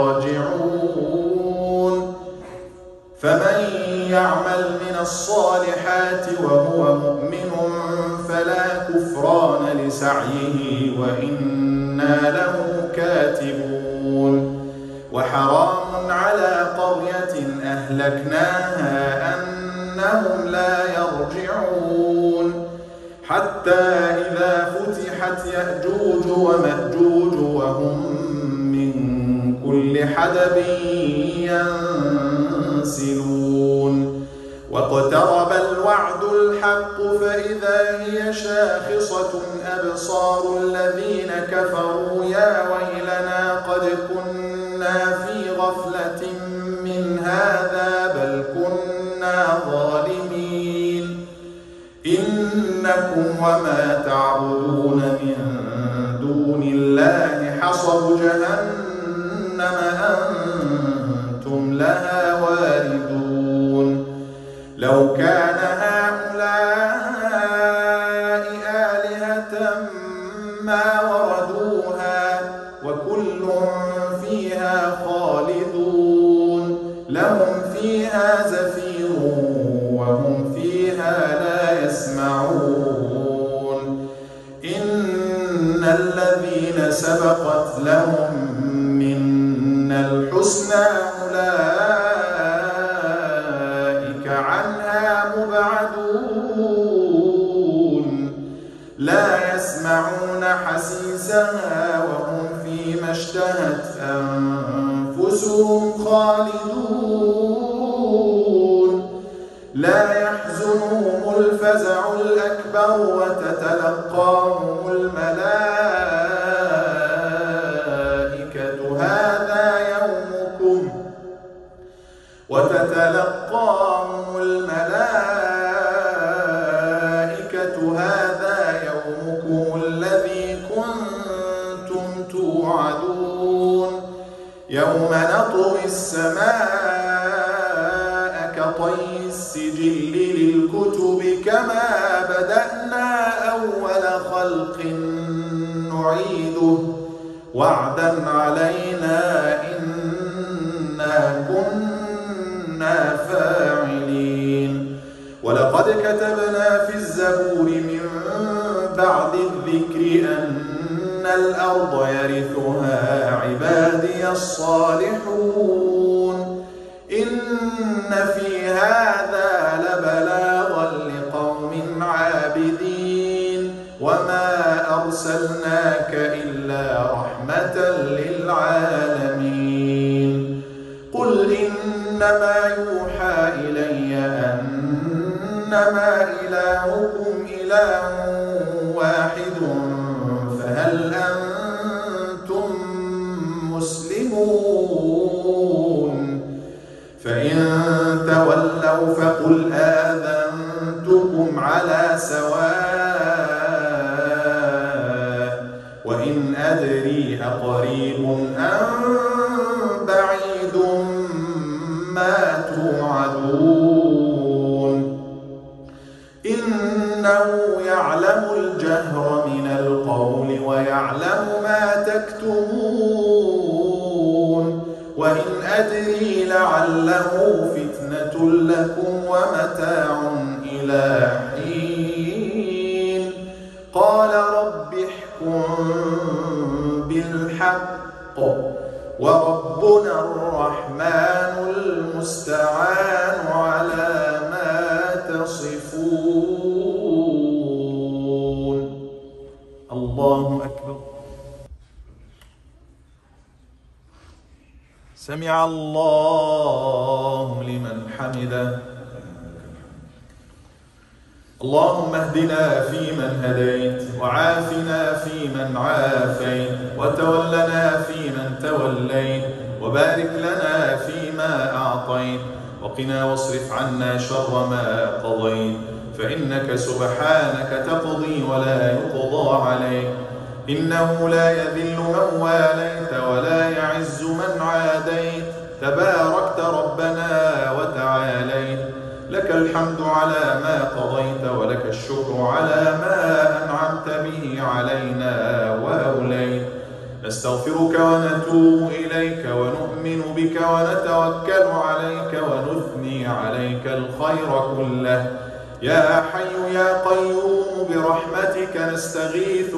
راجعون. فمن يعمل من الصالحات وهو مؤمن فلا كفران لسعيه وإنا له كاتبون. وحرام على قرية أهلكناها أنهم لا يرجعون حتى إذا فتحت يأجوج ومأجوج وهم من كل حدب ينسلون. واقترب الوعد الحق فإذا هي شاخصة أبصار الذين كفروا يا ويلنا قد كنا في غفلة من هذا بل كنا ظالمين. إنكم وما تعبدون من دون الله حصب جهنم أنتم لها واردون. لو كان هؤلاء آلهة ما وردوها وكل فيها خالدون. لهم فيها زفير وهم فيها لا يسمعون. إن الذين سبقت لهم منا الحسنى أولئك عنها مبعدون. لا يسمعون حسيسها وهم فيما اشتهت أنفسهم خالدون. لا يحزنهم الفزع الأكبر وتتلقاهم الملائكة هذا يومكم وتتلقاهم الملائكة هذا يومكم الذي كنتم توعدون. يوم نطوي السماء كطي السجل للكتب كما بدأنا أول خلق نعيده وعدا علينا إنا كنا فاعلين. ولقد كتبنا في الزبور من بعد الذكر أن الأرض يرثها عبادي الصالحون. إن في هذا لبلاغا لقوم عابدين وما أرسلناك إلا رحمة للعالمين. قل إنما يوحى إلي أنما إلهكم إله واحد فهل أنتم مسلمون؟ فإن تولوا فقل آذنتكم على سواء وإن أدري أقريب أم بعيد ما توعدون. إنه يعلم الجهر من القول ويعلم ما تكتمون وإن أدري لعله فتنة لكم ومتاع إلى حين قال رب احكم بالحق وربنا الرحمن المستعان على ما تصفون. الله أكبر. سمع الله لمن حمده. اللهم اهدنا فيمن هديت وعافنا فيمن عافيت وتولنا فيمن توليت وبارك لنا فيما أعطيت وقنا واصرف عنا شر ما قضيت فإنك سبحانك تقضي ولا يقضى عليك إنه لا يذل من واليت ولا يعز من عاديت تباركت ربنا وتعاليت لك الحمد على ما قضيت ولك الشكر على ما أنعمت به علينا وأوليت نستغفرك ونتوب إليك ونؤمن بك ونتوكل عليك ونثني عليك الخير كله يا حي يا قيوم برحمتك نستغيث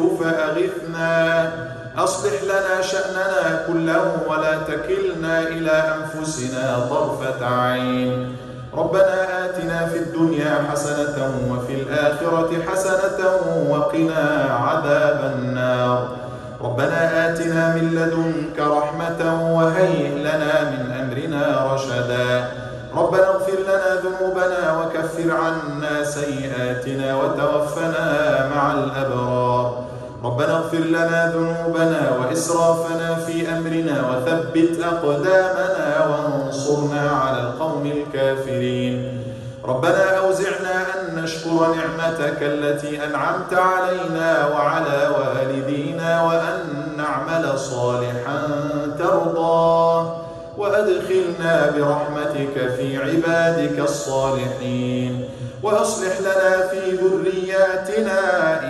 فأغثنا أصلح لنا شأننا كله ولا تكلنا إلى أنفسنا طرفة عين ربنا آتنا في الدنيا حسنة وفي الآخرة حسنة وقنا عذاب النار ربنا آتنا من لدنك رحمة وهيئ لنا من أمرنا رشدا ربنا اغفر لنا ذنوبنا وكفر عنا سيئاتنا وتوفنا مع الأبرار ربنا اغفر لنا ذنوبنا وإسرافنا في أمرنا وثبت أقدامنا وانصرنا على القوم الكافرين ربنا أوزعنا أن نشكر نعمتك التي أنعمت علينا وعلى والدينا وأن نعمل صالحا ترضاه وأدخلنا برحمتك في عبادك الصالحين وأصلح لنا في ذرياتنا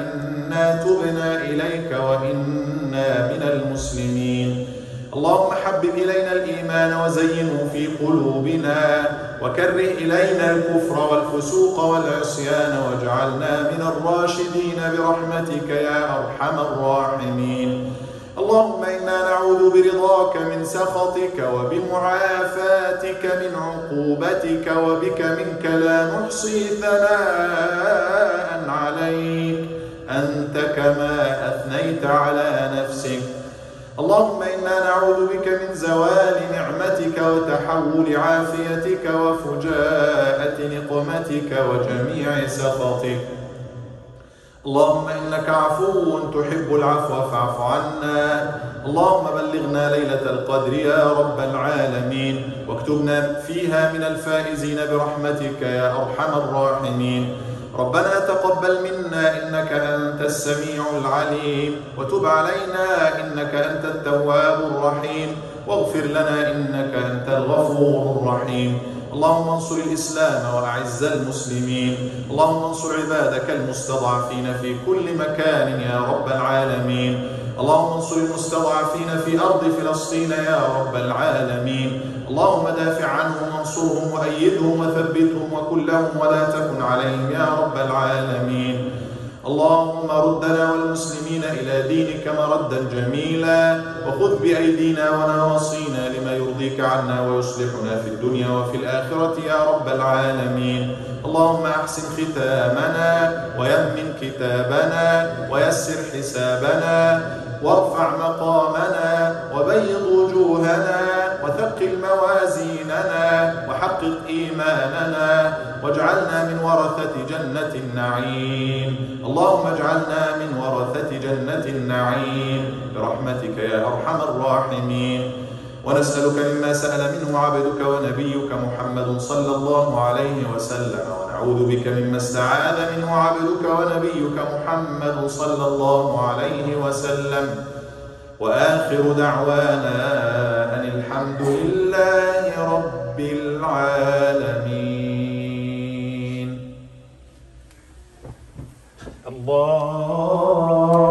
إنا تبنا إليك وإنا من المسلمين اللهم حبب إلينا الإيمان وزينه في قلوبنا وكره إلينا الكفر والفسوق والعصيان واجعلنا من الراشدين برحمتك يا أرحم الراحمين اللهم إنا نعوذ برضاك من سخطك وبمعافاتك من عقوبتك وبك منك لا نحصي ثناء عليك أنت كما أثنيت على نفسك اللهم إنا نعوذ بك من زوال نعمتك وتحول عافيتك وفجاءة نقمتك وجميع سخطك اللهم إنك عفو تحب العفو فاعف عنا اللهم بلغنا ليلة القدر يا رب العالمين واكتبنا فيها من الفائزين برحمتك يا أرحم الراحمين ربنا تقبل منا إنك أنت السميع العليم وتب علينا إنك أنت التواب الرحيم واغفر لنا إنك أنت الغفور الرحيم اللهم انصر الإسلام وأعز المسلمين اللهم انصر عبادك المستضعفين في كل مكان يا رب العالمين اللهم انصر المستضعفين في أرض فلسطين يا رب العالمين اللهم دافع عنهم وانصرهم وأيدهم وثبتهم وكن لهم ولا تكن عليهم يا رب العالمين اللهم ردنا والمسلمين إلى دينك مردا جميلا وخذ بأيدينا ونواصينا لما يرضيك عنا ويصلحنا في الدنيا وفي الآخرة يا رب العالمين اللهم أحسن ختامنا ويمن كتابنا ويسر حسابنا وارفع مقامنا وبيض وجوهنا وثقل موازيننا وحقق إيماننا واجعلنا من ورثة جنة النعيم اللهم اجعلنا من ورثة جنة النعيم برحمتك يا أرحم الراحمين ونسألك مما سأل منه عبدك ونبيك محمد صلى الله عليه وسلم ونعوذ بك مما استعاذ منه عبدك ونبيك محمد صلى الله عليه وسلم وآخر دعوانا أن الحمد لله رب العالمين. الله